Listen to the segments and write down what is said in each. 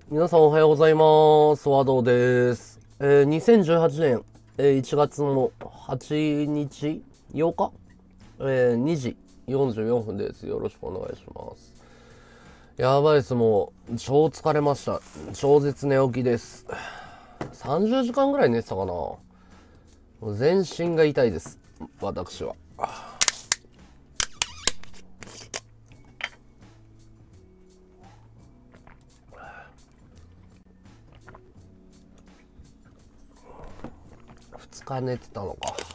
皆さんおはようございます。和道です。2018年、1月の8日 ?8 日、2時44分です。よろしくお願いします。やばいです。もう、超疲れました。超絶寝起きです。30時間ぐらい寝てたかな。もう全身が痛いです。私は。2日寝てたのか。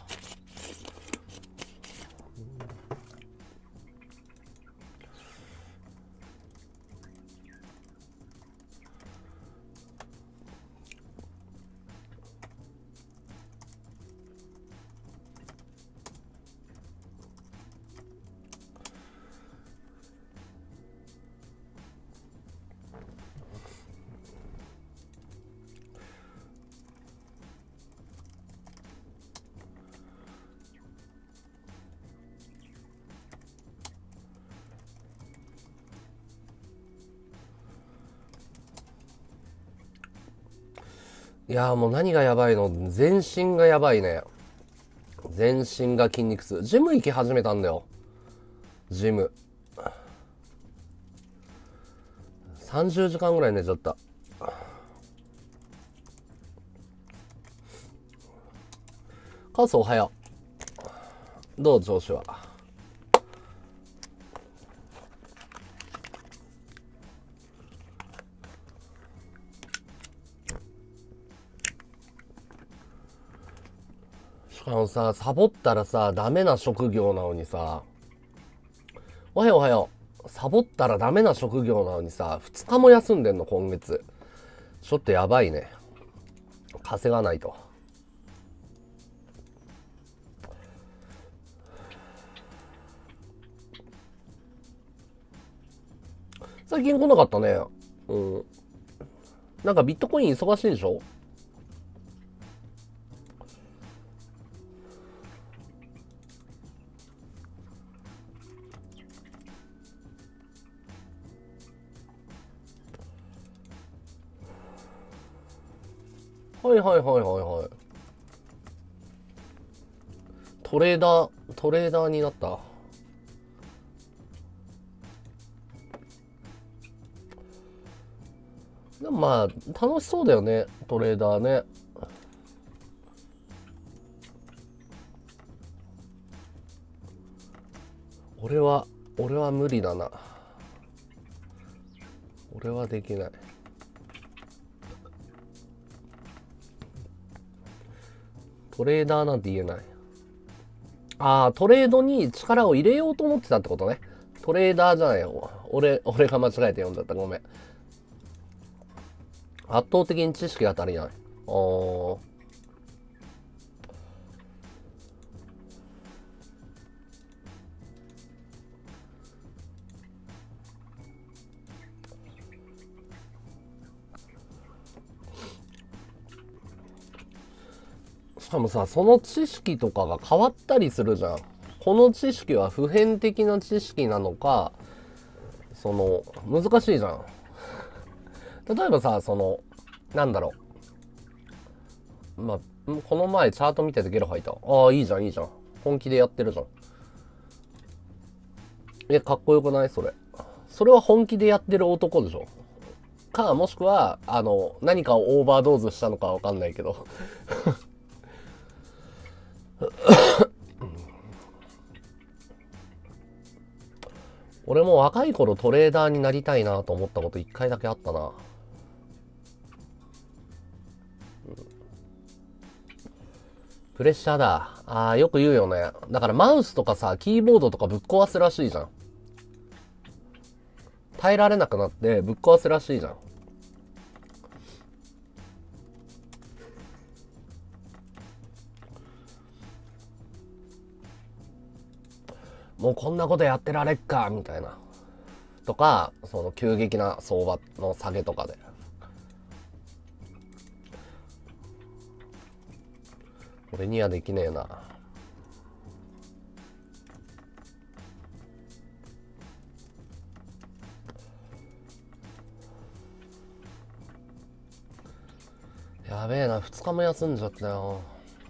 いやーもう何がやばいの、全身がやばいね。全身が筋肉痛。ジム行き始めたんだよ。ジム。30時間ぐらい寝ちゃった。カズおはよう。どう調子は。しかもさ、サボったらさ、ダメな職業なのにさ、おはようおはよう。サボったらダメな職業なのにさ、2日も休んでんの今月。ちょっとやばいね。稼がないと。最近来なかったね。うん。なんかビットコイン忙しいんでしょ？はいはいはいはいはい。トレーダーになった。でもまあ、楽しそうだよね、トレーダーね。俺は、俺は無理だな。俺はできない。トレーダーなんて言えない。ああ、トレードに力を入れようと思ってたってことね。トレーダーじゃないよ。俺が間違えて読んじゃった。ごめん。圧倒的に知識が足りない。しかもさ、その知識とかが変わったりするじゃん。この知識は普遍的な知識なのか、難しいじゃん。例えばさ、なんだろまあ、この前チャート見ててゲロ吐いた。ああ、いいじゃん、いいじゃん。本気でやってるじゃん。かっこよくないそれ。それは本気でやってる男でしょ。か、もしくは、何かをオーバードーズしたのかわかんないけど。俺も若い頃トレーダーになりたいなと思ったこと一回だけあったな。プレッシャーだ。ああ、よく言うよね。だからマウスとかさ、キーボードとかぶっ壊すらしいじゃん。耐えられなくなってぶっ壊すらしいじゃん。もうこんなことやってられっか、みたいな。とか、その急激な相場の下げとかで。俺にはできねえな。 やべえな、2日も休んじゃったよ。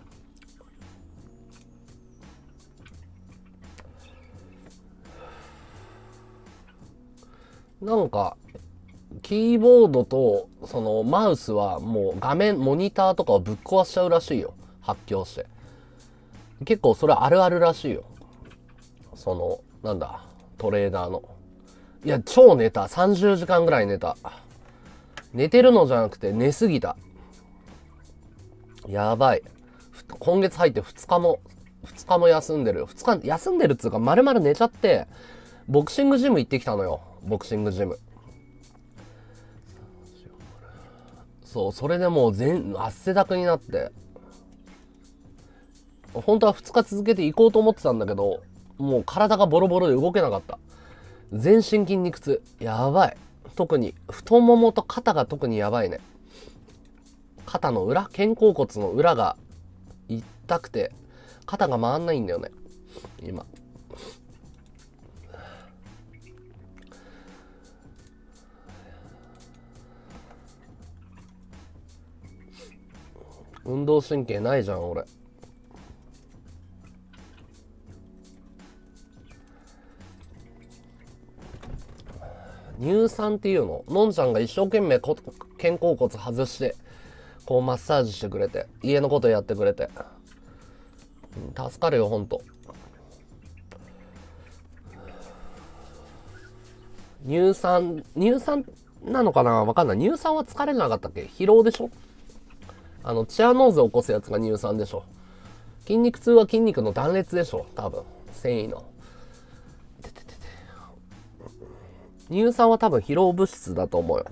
なんかキーボードとそのマウスはもう画面モニターとかをぶっ壊しちゃうらしいよ、発狂して。結構それあるあるらしいよ、そのなんだトレーダーの。いや超寝た、30時間ぐらい寝た。寝てるのじゃなくて寝すぎた。やばい。今月入って2日も休んでるよ。2日休んでるっつうか丸々寝ちゃって、ボクシングジム行ってきたのよ。ボクシングジム。そう、それでもう汗だくになって。本当は2日続けて行こうと思ってたんだけど、もう体がボロボロで動けなかった。全身筋肉痛。やばい。特に太ももと肩が特にやばいね。肩の裏、肩甲骨の裏が痛くて、肩が回んないんだよね、今。運動神経ないじゃん、俺。乳酸っていうの、のんちゃんが一生懸命肩甲骨外して、こうマッサージしてくれて、家のことやってくれて。助かるよ、ほんと。乳酸なのかな、わかんない。乳酸は疲れなかったっけ？疲労でしょ？チアノーゼを起こすやつが乳酸でしょ。筋肉痛は筋肉の断裂でしょ、多分。繊維の。乳酸は多分疲労物質だと思うよ。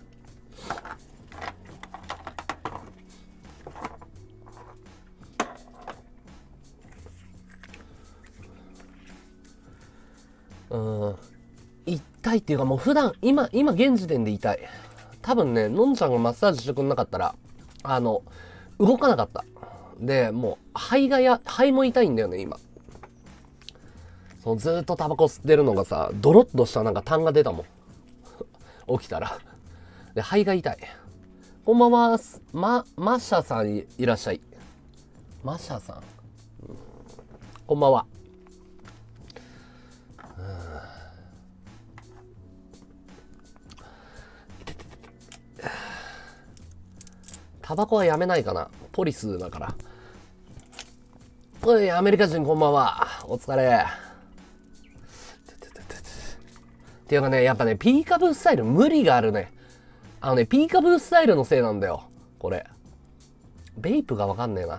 痛いっていうかもう普段、今現時点で痛い。多分ね、のんちゃんがマッサージしてくんなかったら、動かなかった。で、もう、肺も痛いんだよね、今。そのずーっとタバコ吸ってるのがさ、ドロッとしたなんか痰が出たもん。起きたら。で、肺が痛い。こんばんは、マシャさんいらっしゃい。マシャさん、こんばんは。タバコはやめないかな。ポリスだから。おい、アメリカ人こんばんは。お疲れ。っていうかね、やっぱね、ピーカブースタイル無理があるね。ピーカブースタイルのせいなんだよ。これ。ベイプがわかんねえな。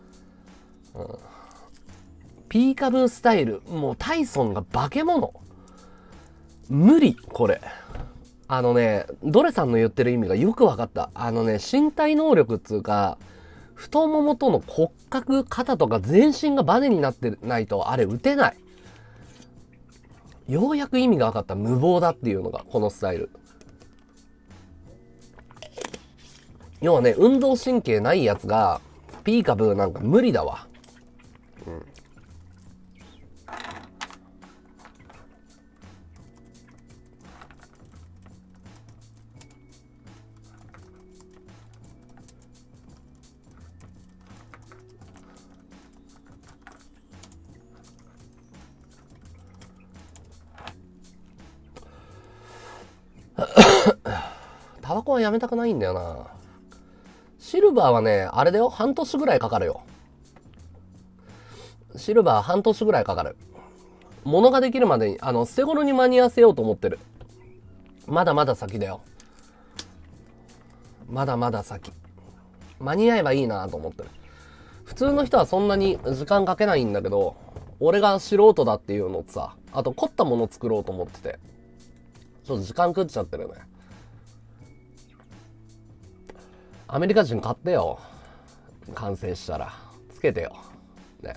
ピーカブースタイル。もうタイソンが化け物。無理、これ。ドレさんの言ってる意味がよくわかった。身体能力っつうか、太ももとの骨格、肩とか全身がバネになってないと、あれ打てない。ようやく意味が分かった。無謀だっていうのが、このスタイル。要はね、運動神経ないやつが、ピーカブーなんか無理だわ。タバコはやめたくないんだよな。シルバーはね、あれだよ、半年ぐらいかかるよ。シルバー半年ぐらいかかる。物ができるまでに、捨て頃に間に合わせようと思ってる。まだまだ先だよ。まだまだ先。間に合えばいいなと思ってる。普通の人はそんなに時間かけないんだけど、俺が素人だっていうのとさ、あと凝ったもの作ろうと思ってて、ちょっと時間食っちゃってるね。アメリカ人買ってよ。完成したら。つけてよ。ね。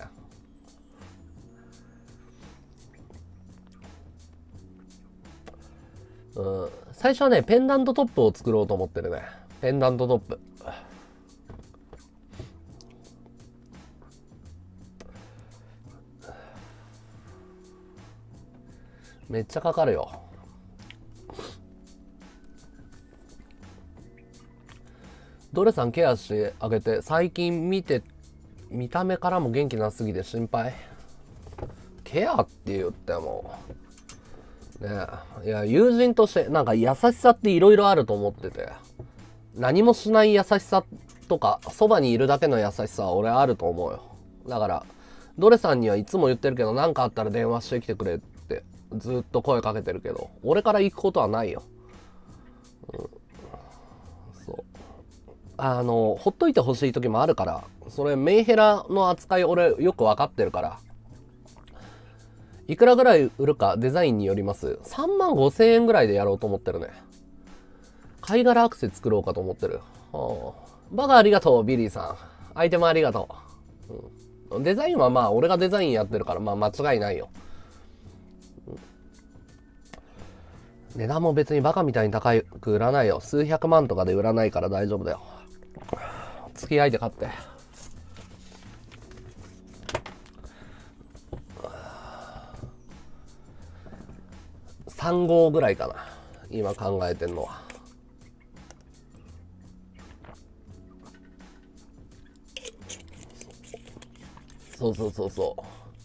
最初はね、ペンダントトップを作ろうと思ってるね。ペンダントトップ。めっちゃかかるよ。 ドレさんケアしてあげて、最近見た目からも元気なすぎて心配。ケアって言っても、ねえ、いや、友人として、なんか優しさって色々あると思ってて、何もしない優しさとか、そばにいるだけの優しさは俺あると思うよ。だから、ドレさんにはいつも言ってるけど、なんかあったら電話してきてくれって、ずっと声かけてるけど、俺から行くことはないよ。そう。ほっといてほしい時もあるから、それメンヘラの扱い俺よくわかってるから。いくらぐらい売るかデザインによります。3万5千円ぐらいでやろうと思ってるね。貝殻アクセ作ろうかと思ってる。バカありがとう、ビリーさん。アイテムありがとう。デザインはまあ俺がデザインやってるからまあ間違いないよ。値段も別にバカみたいに高く売らないよ。数百万とかで売らないから大丈夫だよ。付き合いで買って。3号ぐらいかな。今考えてんのは。そう。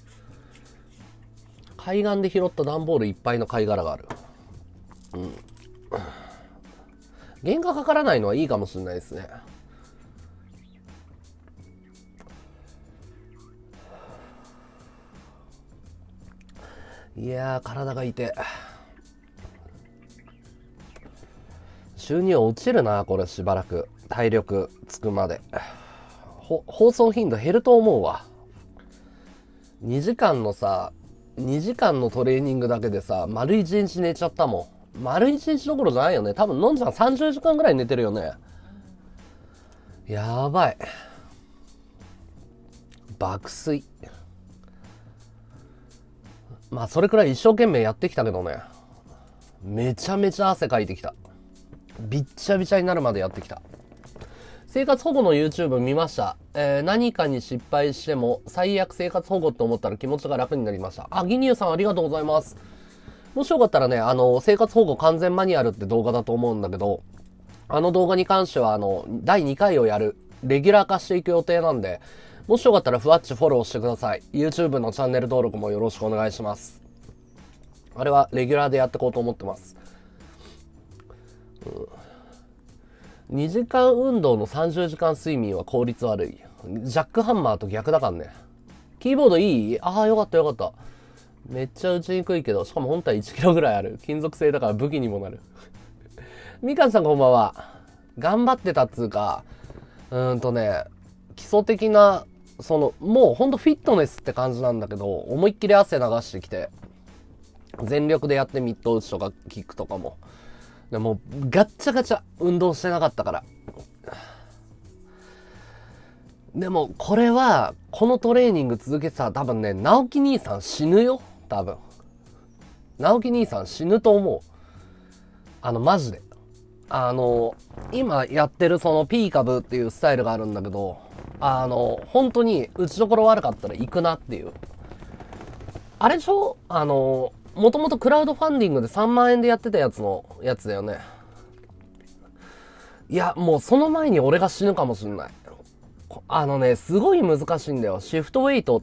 海岸で拾った段ボールいっぱいの貝殻がある。原価かからないのはいいかもしれないですね。いやー、体が痛い。収入落ちるな、これしばらく。体力つくまで。放送頻度減ると思うわ。2時間のトレーニングだけでさ、丸1日寝ちゃったもん。丸1日どころじゃないよね。多分のんちゃん30時間ぐらい寝てるよね。やばい。爆睡。まあそれくらい一生懸命やってきたけどね。めちゃめちゃ汗かいてきた。びっちゃびちゃになるまでやってきた。生活保護の YouTube 見ました。何かに失敗しても最悪生活保護って思ったら気持ちが楽になりました。あ、ギニューさんありがとうございます。もしよかったらね、生活保護完全マニュアルって動画だと思うんだけど、あの動画に関しては第2回をやる、レギュラー化していく予定なんで、もしよかったらふわっちフォローしてください。YouTube のチャンネル登録もよろしくお願いします。あれはレギュラーでやっていこうと思ってます。2時間運動の30時間睡眠は効率悪い。ジャックハンマーと逆だからね。キーボードいい？ああ、よかった。めっちゃ打ちにくいけど、しかも本体1キロぐらいある。金属製だから武器にもなる。みかんさんこんばんは。頑張ってたっつうか、基礎的な、もうほんとフィットネスって感じなんだけど、思いっきり汗流してきて、全力でやってミット打ちとかキックとかも。でもガッチャガチャ運動してなかったから。でもこれはこのトレーニング続けてたら多分ね、直樹兄さん死ぬよ。多分直樹兄さん死ぬと思う。マジで今やってるそのピーカブっていうスタイルがあるんだけど、本当に打ちどころ悪かったら行くなっていう。あれでしょ？もともとクラウドファンディングで3万円でやってたやつだよね。いや、もうその前に俺が死ぬかもしんない。すごい難しいんだよ。シフトウェイトって、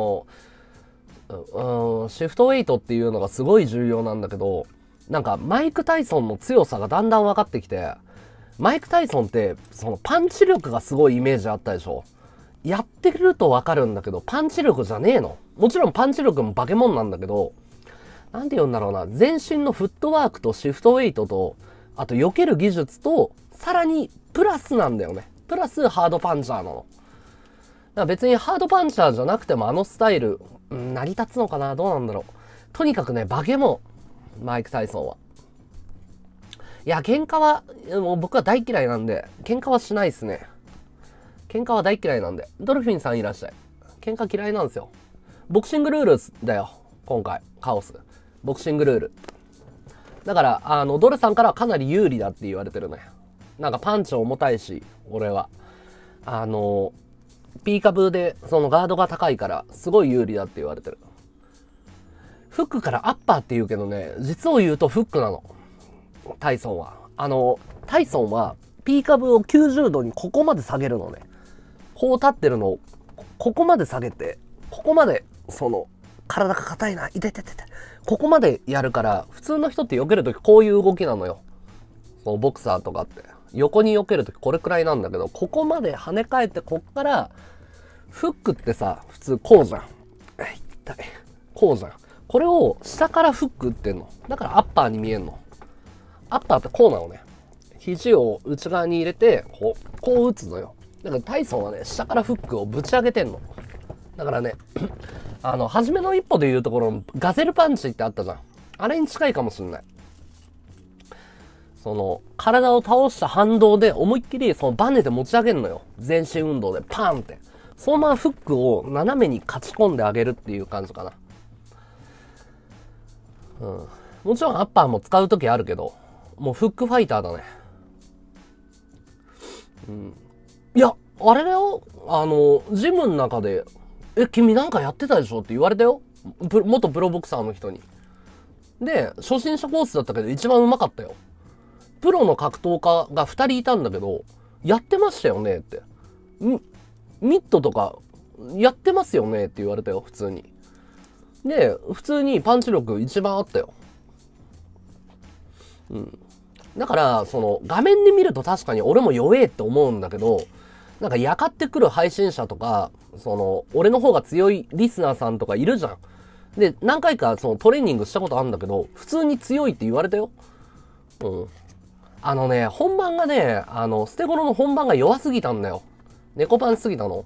シフトウェイトっていうのがすごい重要なんだけど、なんかマイク・タイソンの強さがだんだん分かってきて、マイク・タイソンってそのパンチ力がすごいイメージあったでしょ。やってると分かるんだけど、パンチ力じゃねえの。もちろんパンチ力も化け物なんだけど、なんて言うんだろうな、全身のフットワークとシフトウェイトと、あと避ける技術と、さらにプラスなんだよね。プラスハードパンチャーなの。だから別にハードパンチャーじゃなくてもあのスタイル、成り立つのかな？どうなんだろう。とにかくね、化け物。マイク・タイソンは。いや、喧嘩は、もう僕は大嫌いなんで、喧嘩はしないっすね。喧嘩は大嫌いなんで。ドルフィンさんいらっしゃい。喧嘩嫌いなんですよ。ボクシングルールだよ。今回、カオス。ボクシングルール。だから、ドルさんからかなり有利だって言われてるね。なんかパンチ重たいし、俺は。ピーカブーで、そのガードが高いから、すごい有利だって言われてる。フックからアッパーって言うけどね、実を言うとフックなの。タイソンは。タイソンは、 P 株を90度にここまで下げるのね。こう立ってるのをここまで下げて、ここまでその体が硬いな、痛い痛い痛い、ここまでやるから、普通の人って避けるときこういう動きなのよ。そのボクサーとかって横に避けるときこれくらいなんだけど、ここまで跳ね返って、こっからフックってさ、普通こうじゃん。痛い。こうじゃん。これを下からフック打ってんの。だからアッパーに見えんの。アッパーってこうなのね。肘を内側に入れて、こう打つのよ。だからタイソンはね、下からフックをぶち上げてんの。だからね、初めの一歩でいうところのガゼルパンチってあったじゃん。あれに近いかもしんない。その、体を倒した反動で思いっきりそのバネで持ち上げるのよ。全身運動でパーンって。そのままフックを斜めに勝ち込んであげるっていう感じかな。もちろんアッパーも使うときあるけど、もうフックファイターだね。いや、あれだよ。ジムの中で、君なんかやってたでしょって言われたよ。元プロボクサーの人に。で、初心者コースだったけど一番うまかったよ。プロの格闘家が2人いたんだけど、やってましたよねって。ミットとか、やってますよねって言われたよ、普通に。で、普通にパンチ力一番あったよ。だから、その、画面で見ると確かに俺も弱えって思うんだけど、なんかやかってくる配信者とか、その、俺の方が強いリスナーさんとかいるじゃん。で、何回かそのトレーニングしたことあるんだけど、普通に強いって言われたよ。本番がね、捨て頃の本番が弱すぎたんだよ。猫パンしすぎたの。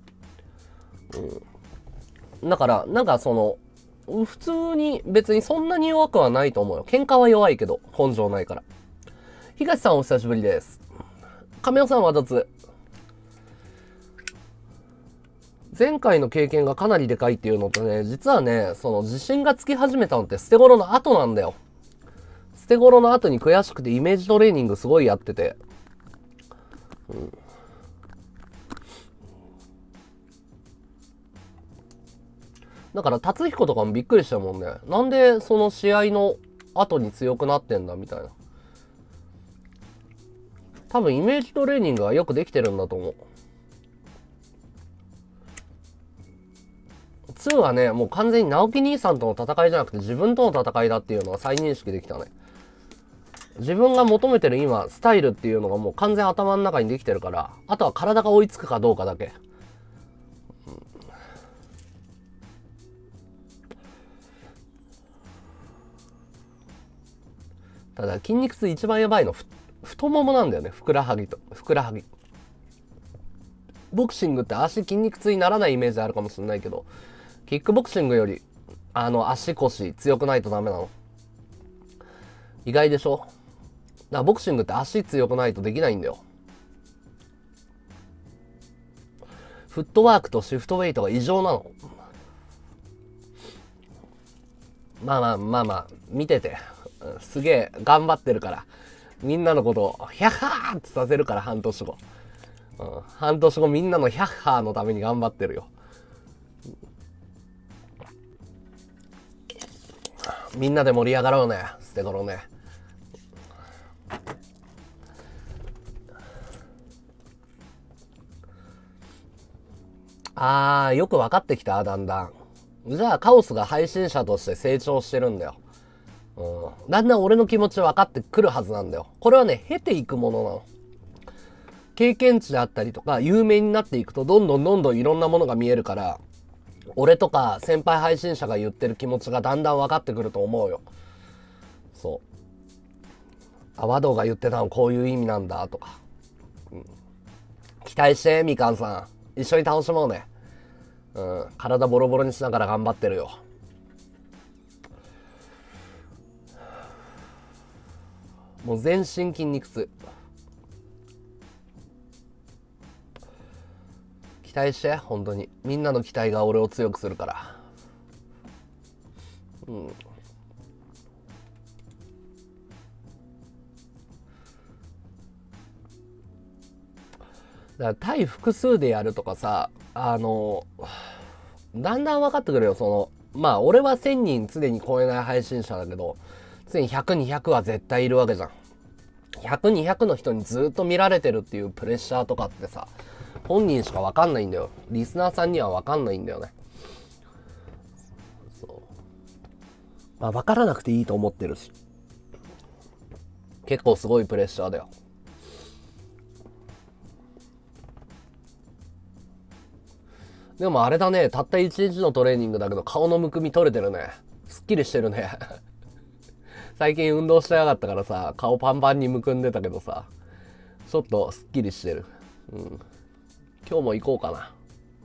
だから、なんかその、普通に別にそんなに弱くはないと思うよ。喧嘩は弱いけど、根性ないから。東さんお久しぶりです。亀尾さんはどつ。前回の経験がかなりでかいっていうのとね、実はね、その自信がつき始めたのって捨て頃の後なんだよ。捨て頃の後に悔しくてイメージトレーニングすごいやってて。だから達彦とかもびっくりしたもんね。なんでその試合の後に強くなってんだみたいな。多分イメージトレーニングはよくできてるんだと思う。2はね、もう完全に直樹兄さんとの戦いじゃなくて自分との戦いだっていうのは再認識できたね。自分が求めてる今、スタイルっていうのがもう完全頭の中にできてるから、あとは体が追いつくかどうかだけ。ただ筋肉痛一番やばいの太ももなんだよね。ふくらはぎ。ボクシングって足筋肉痛にならないイメージあるかもしれないけど、キックボクシングより足腰強くないとダメなの。意外でしょ。だからボクシングって足強くないとできないんだよ。フットワークとシフトウェイトが異常なの。まあ見ててすげえ頑張ってるから、みんなのことをヒャッハーってさせるから、半年後、半年後みんなのヒャッハーのために頑張ってるよ。みんなで盛り上がろうね、捨て頃ね。よく分かってきた、だんだん。じゃあカオスが配信者として成長してるんだよ。だんだん俺の気持ち分かってくるはずなんだよ。これはね、経ていくものなの。経験値であったりとか、有名になっていくと、どんどんいろんなものが見えるから、俺とか先輩配信者が言ってる気持ちがだんだん分かってくると思うよ。そう。和道が言ってたのこういう意味なんだとか。期待して、みかんさん。一緒に楽しもうね。体ボロボロにしながら頑張ってるよ。もう全身筋肉痛。期待して、本当に。みんなの期待が俺を強くするから。だから対複数でやるとかさ、だんだん分かってくるよ。その、俺は1000人常に超えない配信者だけど、常に100、200は絶対いるわけじゃん。 100、200の人にずっと見られてるっていうプレッシャーとかってさ、本人しかわかんないんだよ。リスナーさんにはわかんないんだよね。そう。まあ、わからなくていいと思ってるし。結構すごいプレッシャーだよ。でもあれだね、たった1日のトレーニングだけど顔のむくみ取れてるね。すっきりしてるね。最近運動してなかったからさ、顔パンパンにむくんでたけどさ、ちょっとすっきりしてる。うん。今日も行こうかな。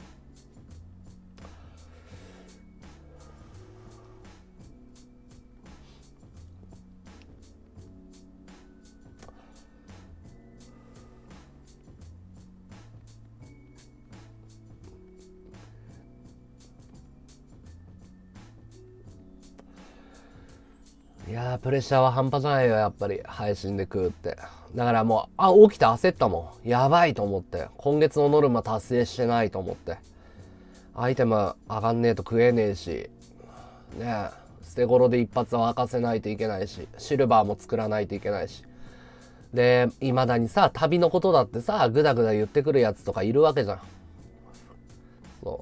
いやー、プレッシャーは半端じゃないよ、やっぱり。配信で食うって。だからもう、起きて焦ったもん。やばいと思って。今月のノルマ達成してないと思って。アイテム上がんねえと食えねえし。ねえ、捨て頃で一発は沸かせないといけないし、シルバーも作らないといけないし。で、未だにさ、旅のことだってさ、ぐだぐだ言ってくるやつとかいるわけじゃん。そう。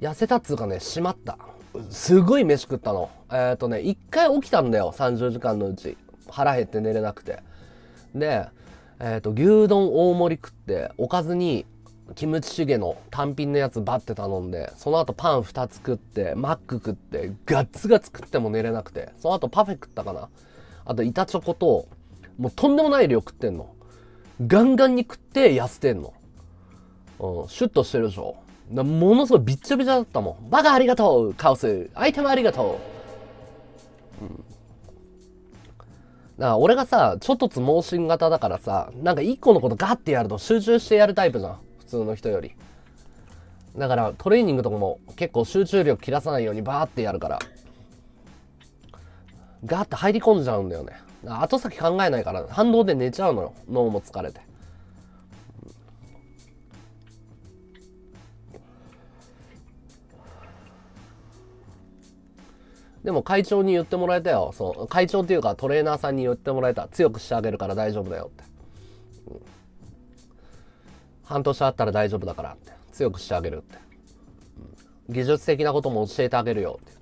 痩せたっつうかね、しまった。すごい飯食ったの。一回起きたんだよ、30時間のうち。腹減って寝れなくて。で、牛丼大盛り食って、おかずに、キムチチゲの単品のやつバッて頼んで、その後パン2つ食って、マック食って、ガッツガツ食っても寝れなくて、その後パフェ食ったかな。あと板チョコと、もうとんでもない量食ってんの。ガンガンに食って痩せてんの。うん、シュッとしてるでしょ。ものすごいびっちゃびちゃだったもん。バカありがとうカオスアイテムありがとう。うん。だから俺がさ、ちょっとつ盲信型だからさ、なんか一個のことガッてやると集中してやるタイプじゃん。普通の人より。だからトレーニングとかも結構集中力切らさないようにバーってやるから、ガーって入り込んじゃうんだよね。後先考えないから反動で寝ちゃうのよ。脳も疲れて。でも会長に言ってもらえたよ。そう。会長っていうかトレーナーさんに言ってもらえた。強くしてあげるから大丈夫だよって。うん、半年あったら大丈夫だからって。強くしてあげるって。うん、技術的なことも教えてあげるよって言って。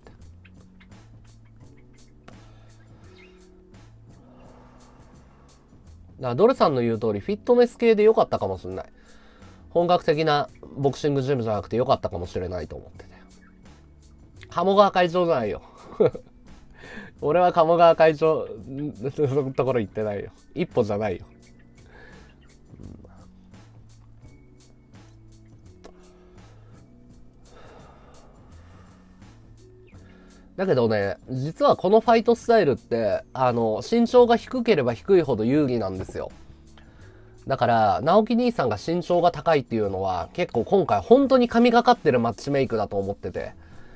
だからドルさんの言う通りフィットネス系で良かったかもしれない。本格的なボクシングジムじゃなくて良かったかもしれないと思ってて。鴨川会長じゃないよ。俺は鴨川会長のところ行ってないよ。一歩じゃないよ。だけどね、実はこのファイトスタイルって、身長が低ければ低いほど有利なんですよ。だから、直樹兄さんが身長が高いっていうのは、結構今回本当に神がかってるマッチメイクだと思ってて、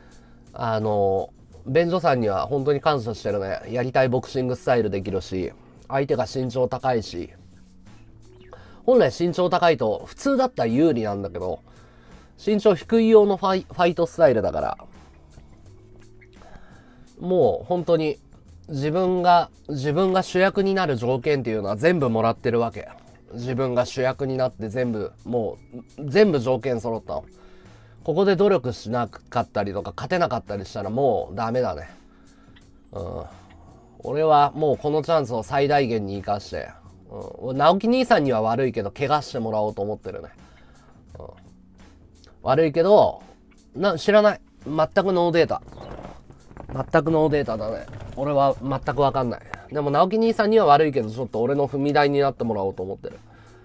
便所さんには本当に感謝してるね。やりたいボクシングスタイルできるし、相手が身長高いし、本来身長高いと普通だったら有利なんだけど、身長低い用のファイトスタイルだから、もう本当に自分が主役になる条件っていうのは全部もらってるわけ。自分が主役になってもう全部条件揃ったの。ここで努力しなかったりとか勝てなかったりしたらもうダメだね。うん。俺はもうこのチャンスを最大限に生かして、うん。直樹兄さんには悪いけど怪我してもらおうと思ってるね。うん、悪いけど、知らない。全くノーデータ。全くノーデータだね。俺は全くわかんない。でも直樹兄さんには悪いけど、ちょっと俺の踏み台になってもらおうと思ってる。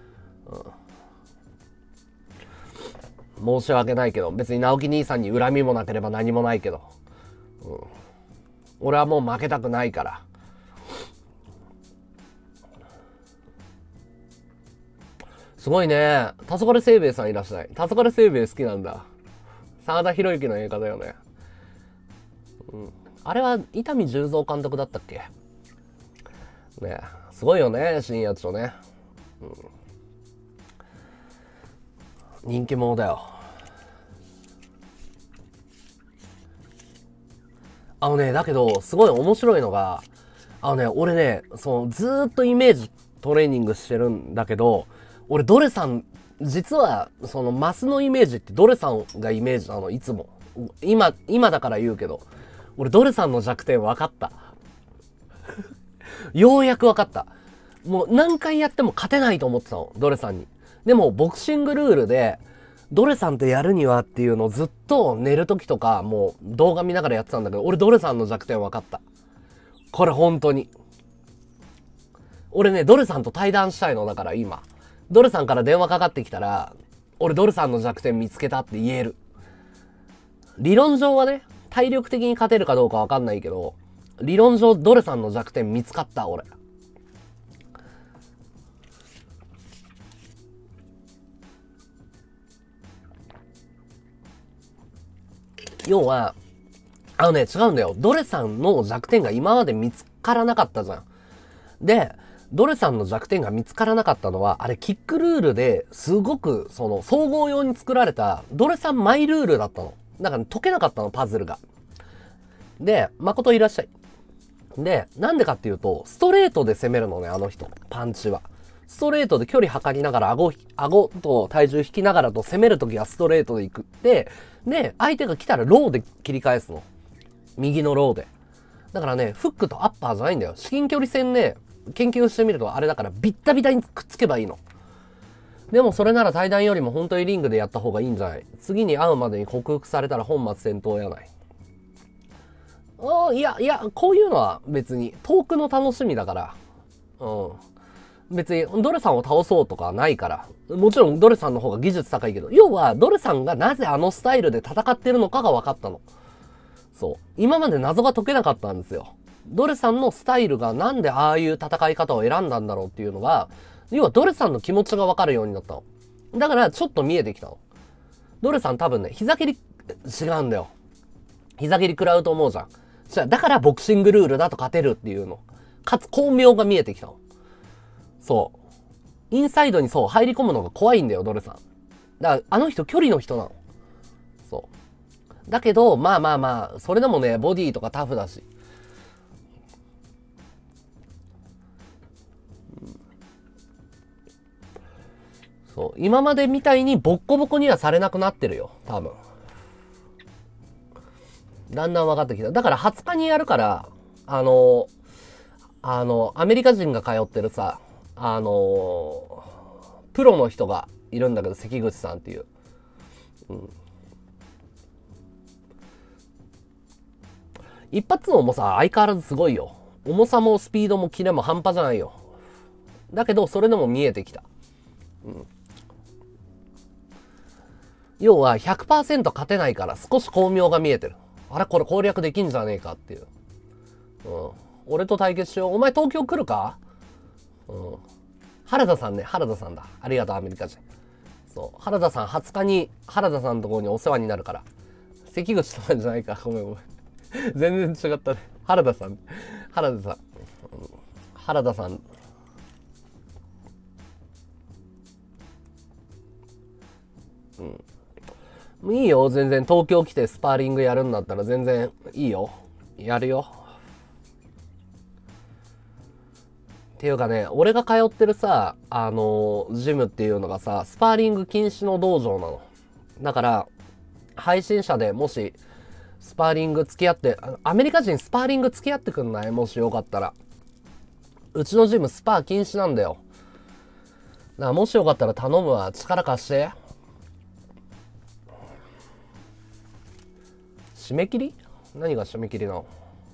申し訳ないけど、別に直樹兄さんに恨みもなければ何もないけど、うん、俺はもう負けたくないから。すごいね。黄昏清兵衛さんいらっしゃい。黄昏清兵衛好きなんだ。真田広之の映画だよね。うん。あれは伊丹十三監督だったっけね。すごいよね、新八とね。うん、人気者だよ。だけど、すごい面白いのが、 俺ね、ずーっとイメージトレーニングしてるんだけど、俺ドレさん、実は、マスのイメージってドレさんがイメージなの、いつも。今だから言うけど、俺ドレさんの弱点分かった。ようやく分かった。もう何回やっても勝てないと思ってたの、ドレさんに。でも、ボクシングルールで、ドレさんとやるにはっていうのをずっと寝る時とか、もう動画見ながらやってたんだけど、俺ドレさんの弱点分かった。これ本当に。俺ね、ドレさんと対談したいのだから今。ドレさんから電話かかってきたら、俺ドレさんの弱点見つけたって言える。理論上はね、体力的に勝てるかどうかわかんないけど、理論上ドレさんの弱点見つかった、俺。要は、違うんだよ。ドレさんの弱点が今まで見つからなかったじゃん。で、ドレさんの弱点が見つからなかったのは、あれキックルールですごく、総合用に作られた、ドレさんマイルールだったの。だから解けなかったの、パズルが。で、誠いらっしゃい。で、なんでかっていうと、ストレートで攻めるのね、あの人。パンチは。ストレートで距離測りながら、顎と体重引きながらと攻めるときはストレートで行くって、で、相手が来たらローで切り返すの。右のローで。だからね、フックとアッパーじゃないんだよ。至近距離戦ね、研究してみるとあれだからビッタビタにくっつけばいいの。でもそれなら対談よりも本当にリングでやった方がいいんじゃない？次に会うまでに克服されたら本末転倒やない。いや、こういうのは別にトークの楽しみだから。別にドレさんを倒そうとかないから。もちろんドレさんの方が技術高いけど、要はドレさんがなぜあのスタイルで戦ってるのかが分かったの。そう。今まで謎が解けなかったんですよ。ドレさんのスタイルがなんでああいう戦い方を選んだんだろうっていうのが、要はドレさんの気持ちが分かるようになったの。だからちょっと見えてきたの。ドレさん多分ね、膝蹴り、違うんだよ。膝蹴り食らうと思うじゃん。だからボクシングルールだと勝てるっていうの。かつ巧妙が見えてきたの。そう。インサイドにそう入り込むのが怖いんだよ、ドレさん。だからあの人距離の人なの。そう。だけど、まあ、それでもね、ボディとかタフだし。そう。今までみたいにボッコボコにはされなくなってるよ。多分。だんだん分かってきた。だから20日にやるから、アメリカ人が通ってるさ、プロの人がいるんだけど、関口さんっていう。一発の重さ相変わらずすごいよ。重さもスピードもキレも半端じゃないよ。だけど、それでも見えてきた。要は100% 勝てないから少し巧妙が見えてる。あれこれ攻略できんじゃねえかっていう。俺と対決しよう。お前東京来るか？原田さんね。原田さんだ。ありがとう、アメリカ人。そう。原田さん20日に原田さんのところにお世話になるから。関口とかじゃないか。ごめん。全然違ったね。原田さん。原田さん。原田さん。いいよ。全然東京来てスパーリングやるんだったら全然いいよ。やるよ。っていうかね、俺が通ってるさ、ジムっていうのがさ、スパーリング禁止の道場なの。だから、配信者でもし、スパーリング付き合って、アメリカ人スパーリング付き合ってくんない？もしよかったら。うちのジムスパー禁止なんだよ。だからもしよかったら頼むわ。力貸して。締め切り？何が締め切りなの？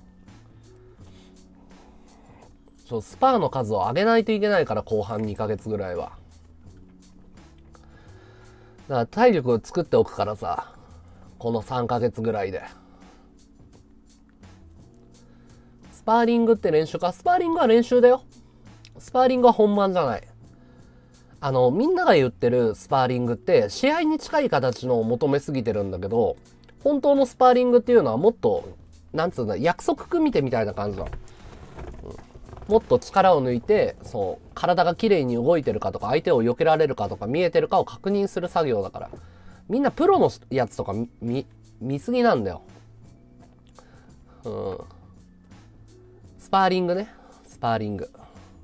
スパーの数を上げないといけないから、後半2ヶ月ぐらいは。だから体力を作っておくからさ、この3ヶ月ぐらいで。スパーリングって練習か？スパーリングは練習だよ。スパーリングは本番じゃない。みんなが言ってるスパーリングって試合に近い形のを求めすぎてるんだけど、本当のスパーリングっていうのはもっと、なんつうんだ、約束組み手みたいな感じだ。もっと力を抜いて、そう、体が綺麗に動いてるかとか、相手を避けられるかとか、見えてるかを確認する作業だから。みんなプロのやつとか見すぎなんだよ。 スパーリングね。スパーリング。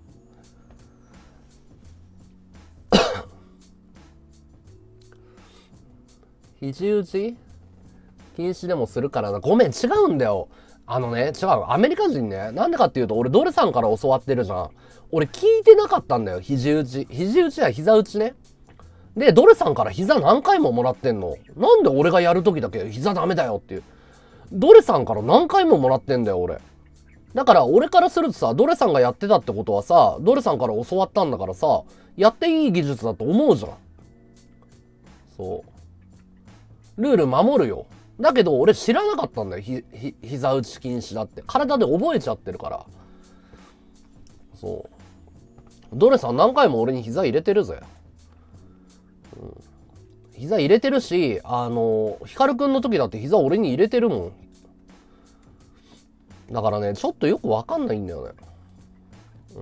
肘打ち禁止でもするからな。ごめん、違うんだよ。違う。アメリカ人ね。なんでかっていうと、俺ドルさんから教わってるじゃん。俺聞いてなかったんだよ、肘打ち。肘打ちは膝打ちね。で、ドルさんから膝何回ももらってんの。なんで俺がやるときだけ膝ダメだよっていう。ドルさんから何回ももらってんだよ、俺。だから俺からするとさ、ドルさんがやってたってことはさ、ドルさんから教わったんだからさ、やっていい技術だと思うじゃん。そう。ルール守るよ。だけど俺知らなかったんだよ。膝打ち禁止だって。体で覚えちゃってるから。そう。ドレさん何回も俺に膝入れてるぜ。うん、膝入れてるし、ヒカルくんの時だって膝俺に入れてるもん。だからね、ちょっとよくわかんないんだよね。うん。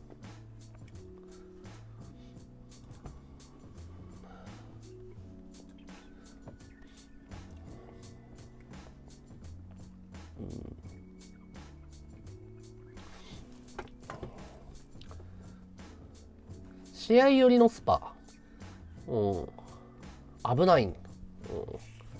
試合寄りのスパ。うん。危ないんだ。うん。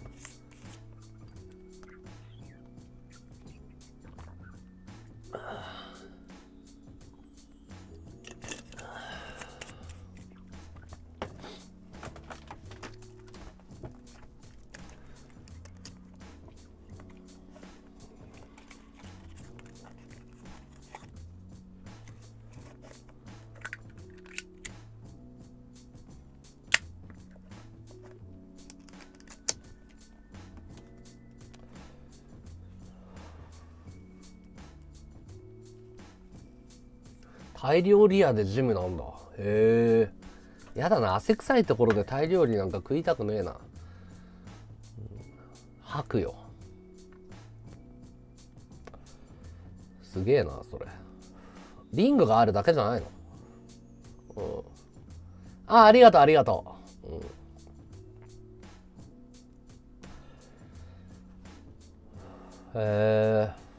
タイ料理屋でジムなんだ。へえ。やだな、汗臭いところでタイ料理なんか食いたくねえな。吐くよ。すげえな、それ。リングがあるだけじゃないの？うん。あ、ありがとう、ありがとう。うん。へえ。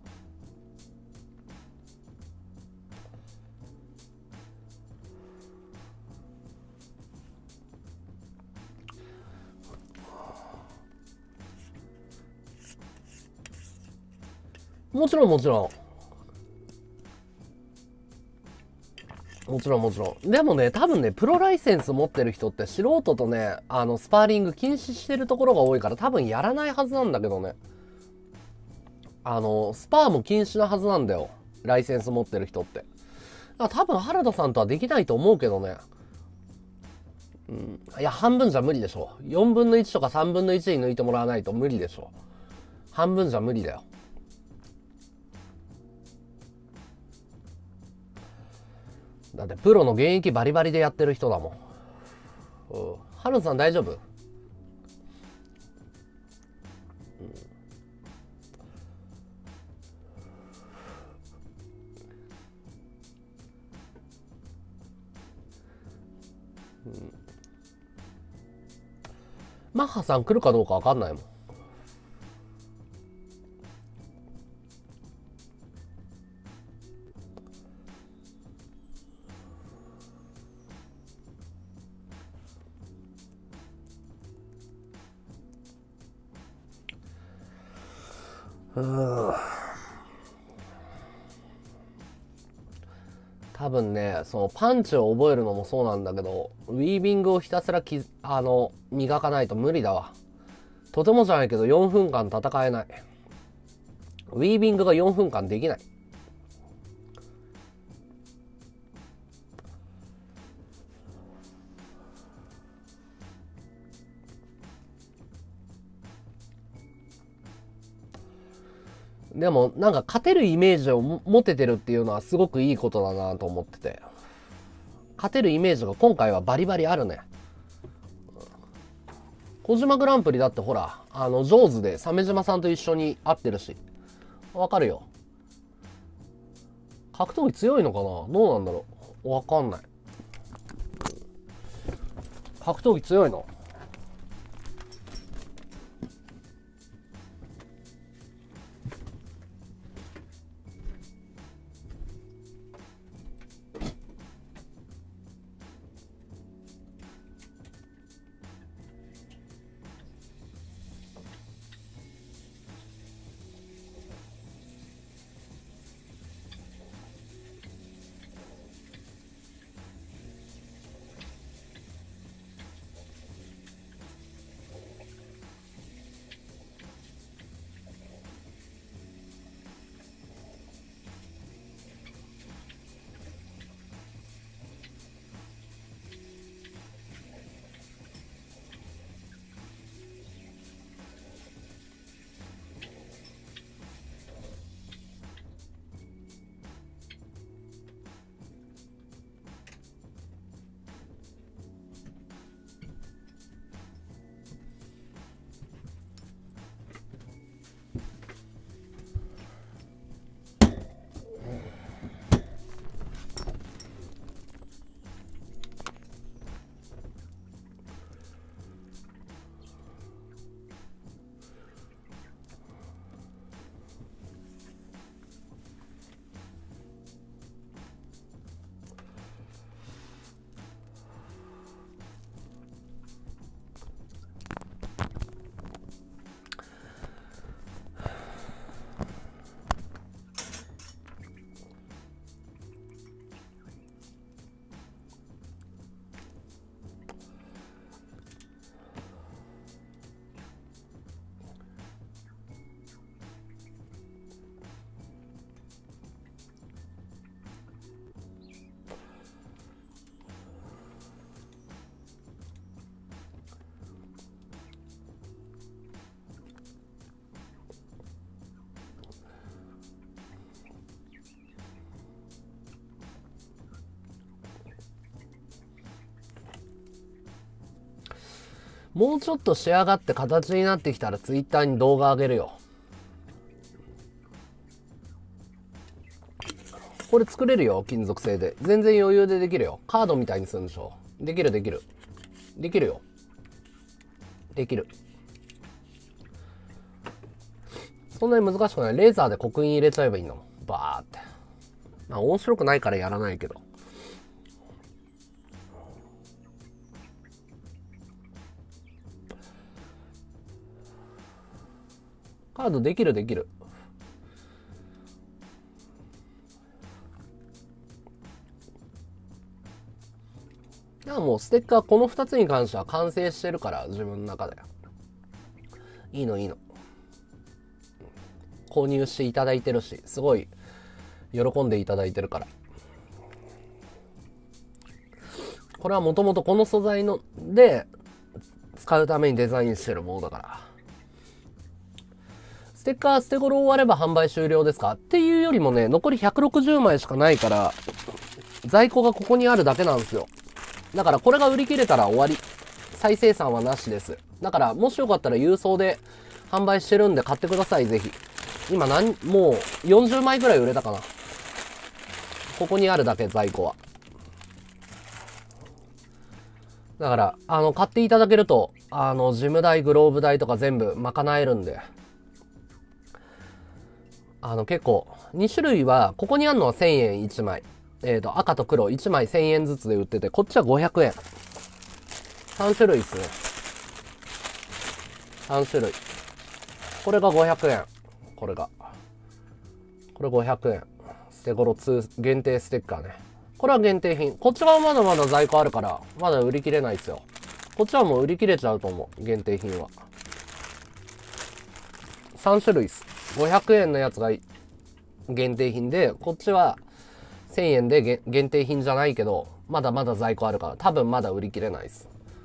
もちろんもちろん。もちろんもちろん。でもね、多分ね、プロライセンス持ってる人って素人とね、スパーリング禁止してるところが多いから多分やらないはずなんだけどね。スパーも禁止なはずなんだよ。ライセンス持ってる人って。だから多分原田さんとはできないと思うけどね。うん。いや、半分じゃ無理でしょ。4分の1とか3分の1に抜いてもらわないと無理でしょ。半分じゃ無理だよ。だってプロの現役バリバリでやってる人だもん。うん。原田さん大丈夫？マッハさん来るかどうかわかんないもん。多分ね、そのパンチを覚えるのもそうなんだけど、ウィービングをひたすら磨かないと無理だわ。とてもじゃないけど4分間戦えない。ウィービングが4分間できない。でもなんか勝てるイメージを持ててるっていうのはすごくいいことだなと思ってて。勝てるイメージが今回はバリバリあるね。小島グランプリだってほら、ジョーズで鮫島さんと一緒に会ってるし。わかるよ。格闘技強いのかな？どうなんだろう。わかんない。格闘技強いの？ もうちょっと仕上がって形になってきたらツイッターに動画上げるよ。これ作れるよ、金属製で。全然余裕でできるよ。カードみたいにするんでしょ。できるできる。できるよ。できる。そんなに難しくない。レーザーで刻印入れちゃえばいいの。バーって。まあ面白くないからやらないけど。カードできるできる。いやもうステッカーこの2つに関しては完成してるから自分の中で。いいのいいの。購入していただいてるし、すごい喜んでいただいてるから。これはもともとこの素材ので使うためにデザインしてるものだから。ステッカー捨て頃終われば販売終了ですかっていうよりもね、残り160枚しかないから在庫がここにあるだけなんですよ。だからこれが売り切れたら終わり。再生産はなしです。だからもしよかったら郵送で販売してるんで買ってください、ぜひ。今もう40枚ぐらい売れたかな。ここにあるだけ、在庫は。だから、買っていただけると、事務代、グローブ代とか全部賄えるんで。結構、2種類は、ここにあるのは1000円1枚。赤と黒1枚1000円ずつで売ってて、こっちは500円。3種類っすね。3種類。これが500円。これ500円。捨て頃2限定ステッカーね。これは限定品。こっちはまだまだ在庫あるから、まだ売り切れないですよ。こっちはもう売り切れちゃうと思う。限定品は。3種類っす。500円のやつが限定品で、こっちは1000円で限定品じゃないけど、まだまだ在庫あるから、多分まだ売り切れないっす。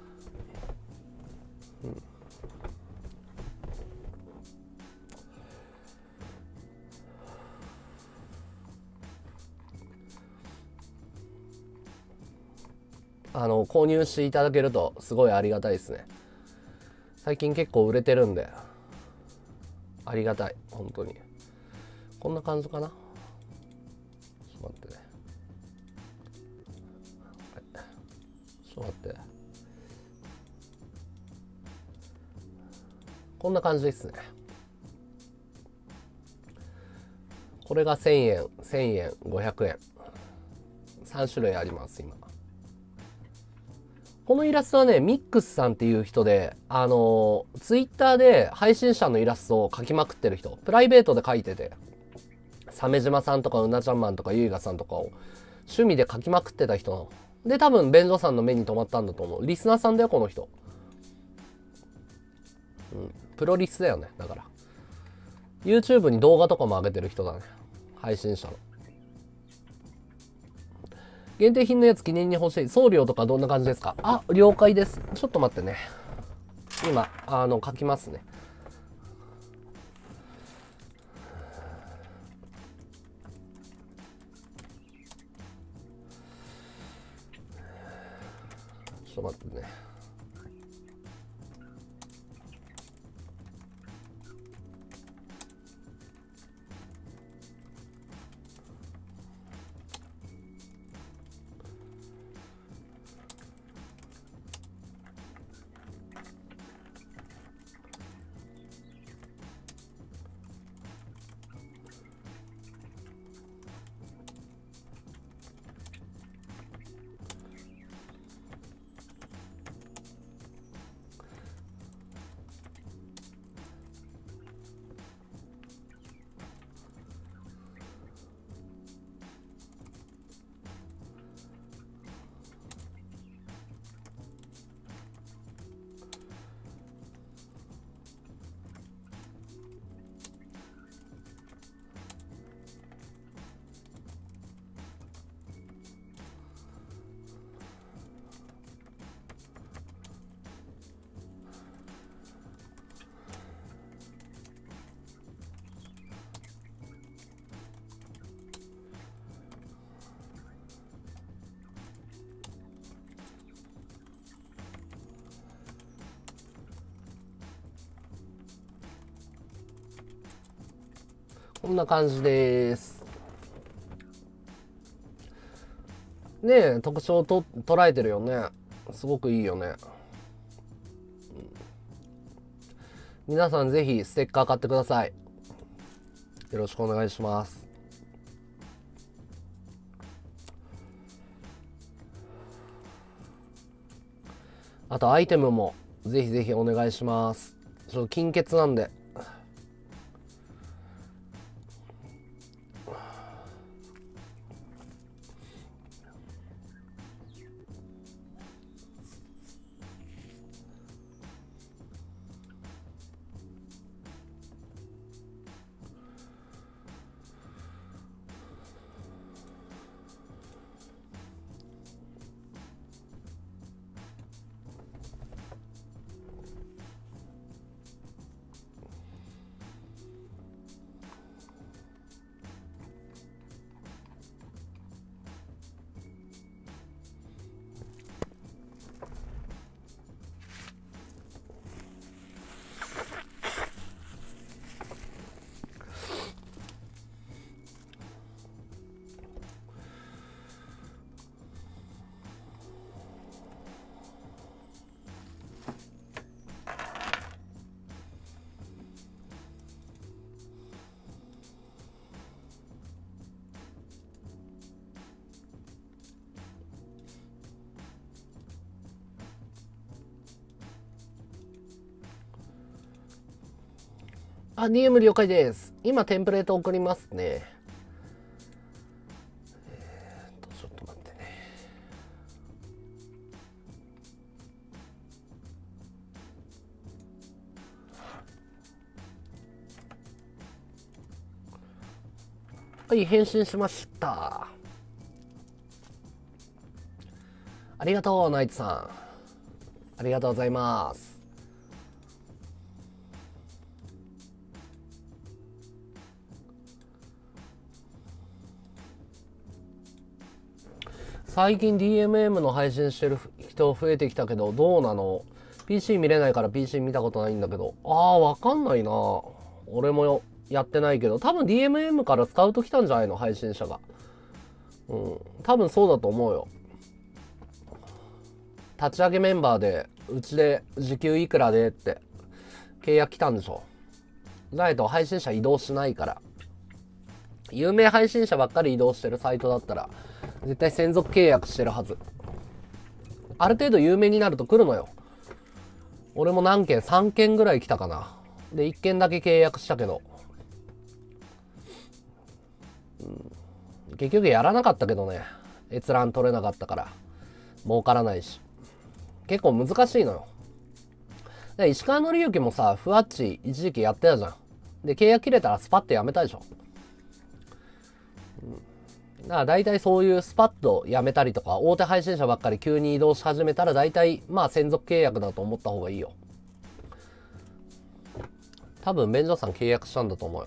購入していただけるとすごいありがたいですね。最近結構売れてるんで、ありがたい。本当に。こんな感じかな。ちょっと待ってね。ちょっと待って。こんな感じですね。これが1000円、1000円、500円。3種類あります、今。このイラストはね、ミックスさんっていう人で、ツイッターで配信者のイラストを描きまくってる人、プライベートで描いてて、鮫島さんとかうなちゃんマンとかゆいがさんとかを趣味で描きまくってた人で、多分便所さんの目に留まったんだと思う。リスナーさんだよ、この人。プロリスだよね、だから。YouTube に動画とかも上げてる人だね。配信者の。限定品のやつ記念に欲しい。送料とかどんな感じですか？あ、了解です。ちょっと待ってね。今、書きますね。ちょっと待ってね。 こんな感じです。ねえ、特徴と捉えてるよね。すごくいいよね。皆さんぜひステッカー買ってください。よろしくお願いします。あとアイテムもぜひぜひお願いします。ちょっと金欠なんで。あ、DM 了解です。今テンプレート送りますね。ちょっと待ってね。はい、返信しました。ありがとう、ナイツさん。ありがとうございます。最近 DMM の配信してる人増えてきたけど、どうなの？ PC 見れないから PC 見たことないんだけど。わかんないな。俺もやってないけど、多分 DMM からスカウト来たんじゃないの？配信者が。多分そうだと思うよ。立ち上げメンバーで、うちで時給いくらでって契約来たんでしょ。だけど配信者移動しないから。有名配信者ばっかり移動してるサイトだったら、絶対専属契約してるはず。ある程度有名になると来るのよ。俺も何件 ?3 件ぐらい来たかな。で、1件だけ契約したけど。結局やらなかったけどね。閲覧取れなかったから。儲からないし。結構難しいのよ。で石川紀之もさ、ふわっち一時期やってたじゃん。で、契約切れたらスパッとやめたでしょ。だから大体そういうスパッとやめたりとか、大手配信者ばっかり急に移動し始めたら大体、まあ専属契約だと思った方がいいよ。多分、便所さん契約したんだと思うよ。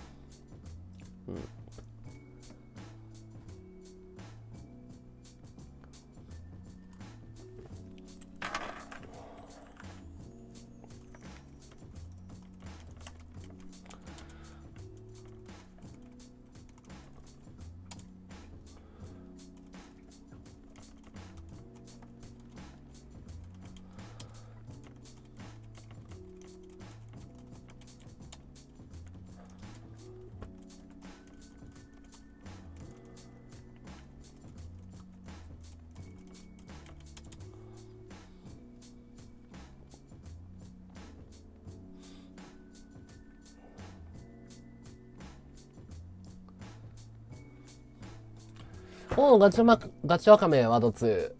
ガチワカメワード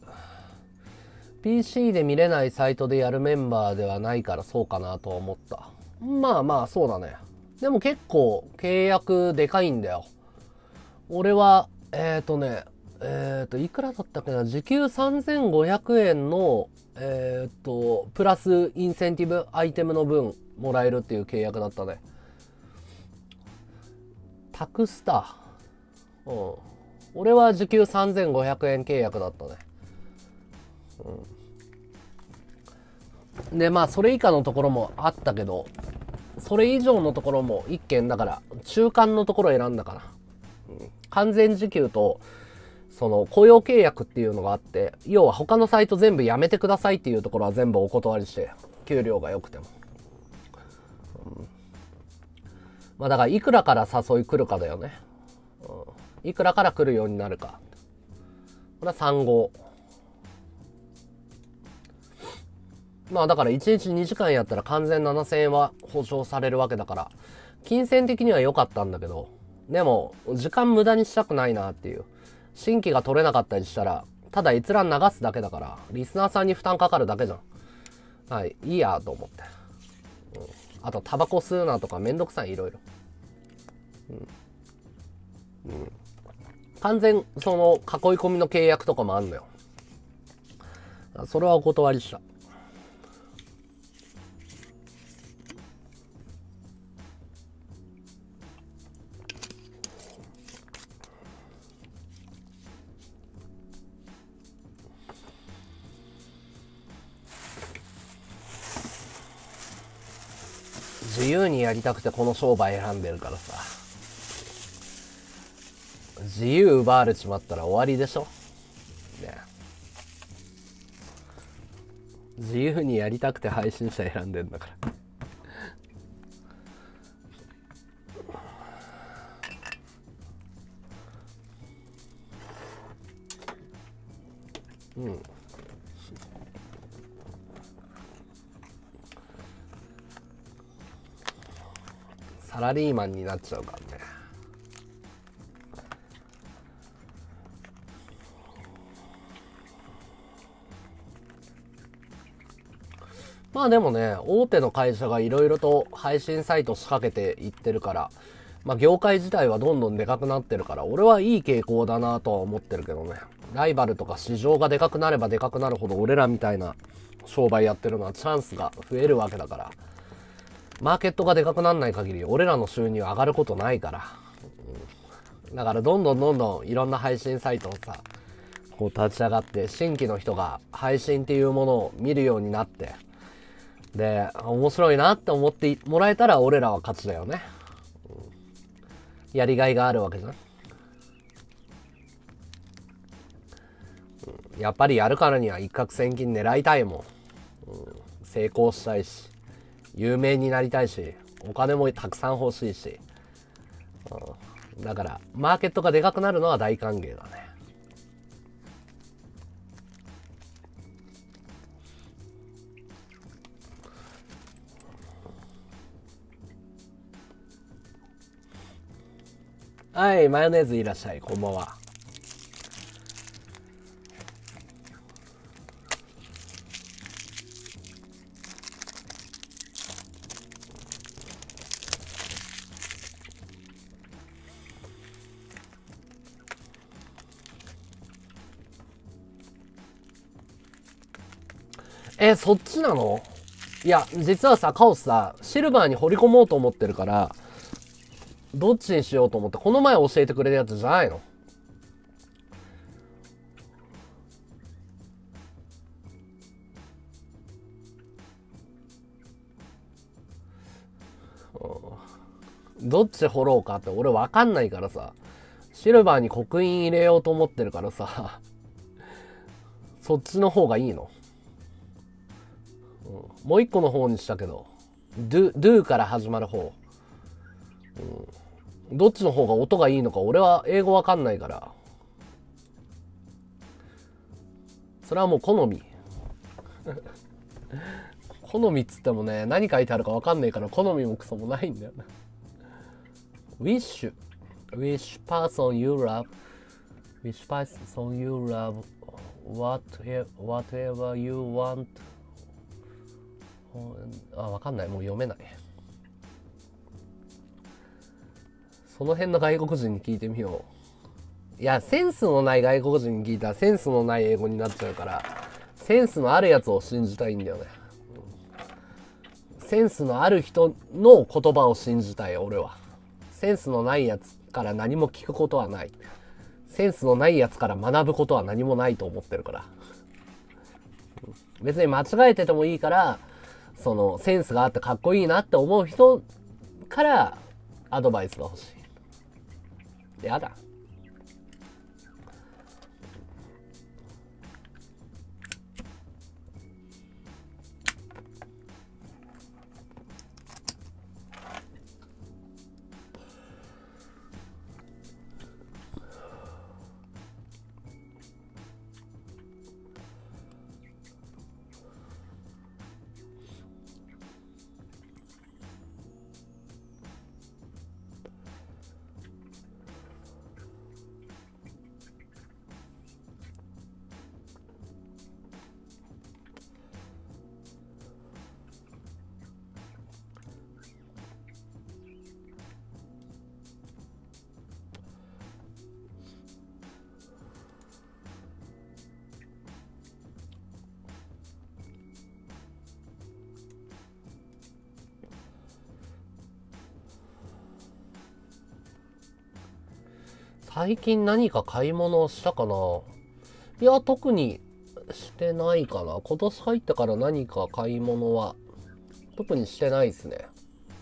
2。PC で見れないサイトでやるメンバーではないからそうかなとは思った。まあまあ、そうだね。でも結構契約でかいんだよ。俺は、いくらだったっけな、時給3500円の、プラスインセンティブアイテムの分もらえるっていう契約だったね。タクスター。俺は時給3500円契約だったね。で、まあ、それ以下のところもあったけど、 それ以上のところも1件だから中間のところを選んだかな。完全時給とその雇用契約っていうのがあって、要は他のサイト全部やめてくださいっていうところは全部お断りして、給料が良くても、まあだからいくらから誘い来るかだよね、いくらから来るようになるか。これは3号。まあだから1日2時間やったら完全7000円は保証されるわけだから、金銭的には良かったんだけど、でも時間無駄にしたくないなっていう。新規が取れなかったりしたらただ閲覧流すだけだから、リスナーさんに負担かかるだけじゃん。はい、いいやと思って、あとタバコ吸うなとかめんどくさい、いろいろ。完全その囲い込みの契約とかもあんのよ。それはお断りした。自由にやりたくてこの商売選んでるからさ、自由奪われちまったら終わりでしょ、ね、自由にやりたくて配信者選んでんだからサラリーマンになっちゃうからね。まあでもね、大手の会社がいろいろと配信サイト仕掛けていってるから、まあ業界自体はどんどんでかくなってるから、俺はいい傾向だなとは思ってるけどね。ライバルとか市場がでかくなればでかくなるほど、俺らみたいな商売やってるのはチャンスが増えるわけだから、マーケットがでかくならない限り俺らの収入上がることないから、だからどんどんいろんな配信サイトをさ、こう立ち上がって、新規の人が配信っていうものを見るようになって、で面白いなって思ってもらえたら俺らは勝ちだよね、やりがいがあるわけじゃん、やっぱりやるからには一攫千金狙いたいもん、成功したいし有名になりたいしお金もたくさん欲しいし、だからマーケットがでかくなるのは大歓迎だね。はい、マヨネーズいらっしゃい、こんばんは。そっちなの？いや、実はさ、カオスさ、シルバーに掘り込もうと思ってるから、どっちにしようと思って、この前教えてくれるやつじゃないの？どっち掘ろうかって俺わかんないからさ、シルバーに刻印入れようと思ってるからさ、そっちの方がいいの？もう一個の方にしたけど、do から始まる方、どっちの方が音がいいのか俺は英語わかんないから、それはもう好み好みっつってもね、何書いてあるかわかんないから好みもクソもないんだよな。Wish person you love Which person you love whatever you want わかんない、もう読めない。その辺の外国人に聞いてみよう。いや、センスのない外国人に聞いたらセンスのない英語になっちゃうから、センスのあるやつを信じたいんだよね。センスのある人の言葉を信じたい、俺は。センスのないやつから何も聞くことはない。センスのないやつから学ぶことは何もないと思ってるから。別に間違えててもいいから、 そのセンスがあってかっこいいなって思う人からアドバイスが欲しい。やだ。最近何か買い物をしたかな。いや、特にしてないかな。今年入ってから何か買い物は特にしてないですね。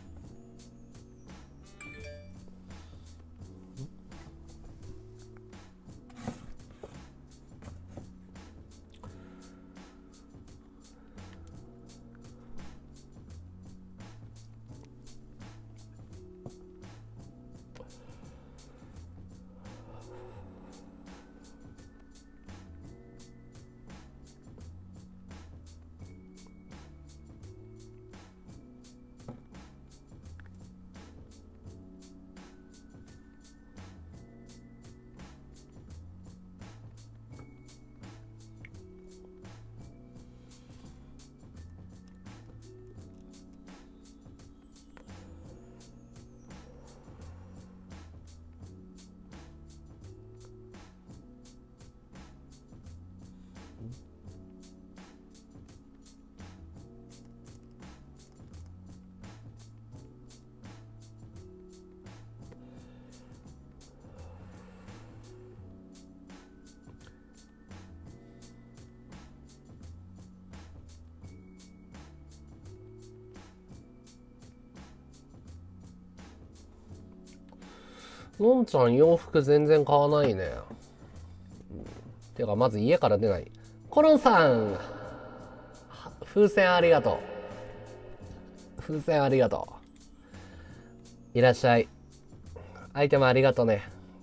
のんちゃん洋服全然買わないね。てか、まず家から出ない。コロンさん、風船ありがとう。風船ありがとう。いらっしゃい。アイテムありがとね。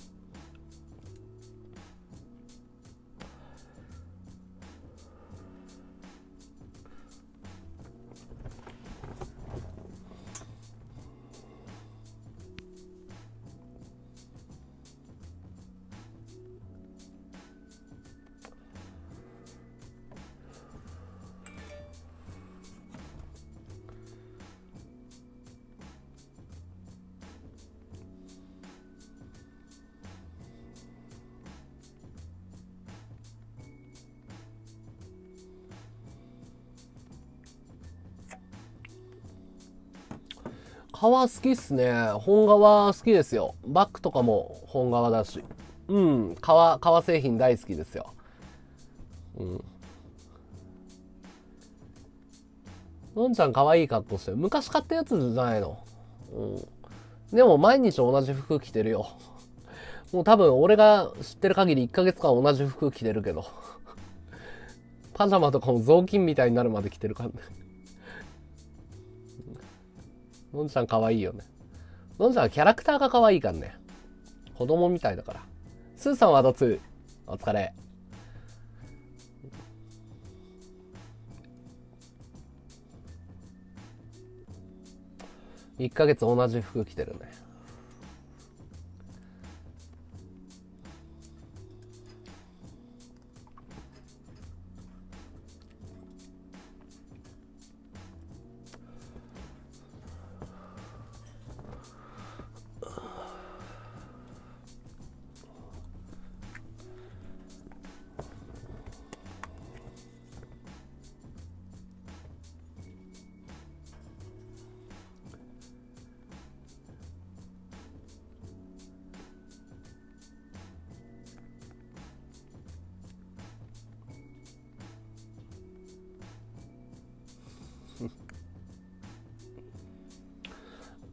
革好きっすね。本革好きですよ。バッグとかも本革だし。うん、革製品大好きですよ。うん。のんちゃん可愛い格好してる。昔買ったやつじゃないの。うん。でも毎日同じ服着てるよ。もう多分俺が知ってる限り1ヶ月間同じ服着てるけど。パジャマとかも雑巾みたいになるまで着てるからね。のんちゃん可愛いよね。のんちゃんはキャラクターが可愛いからね。子供みたいだから。スーさんはどつお疲れ。1ヶ月同じ服着てるね。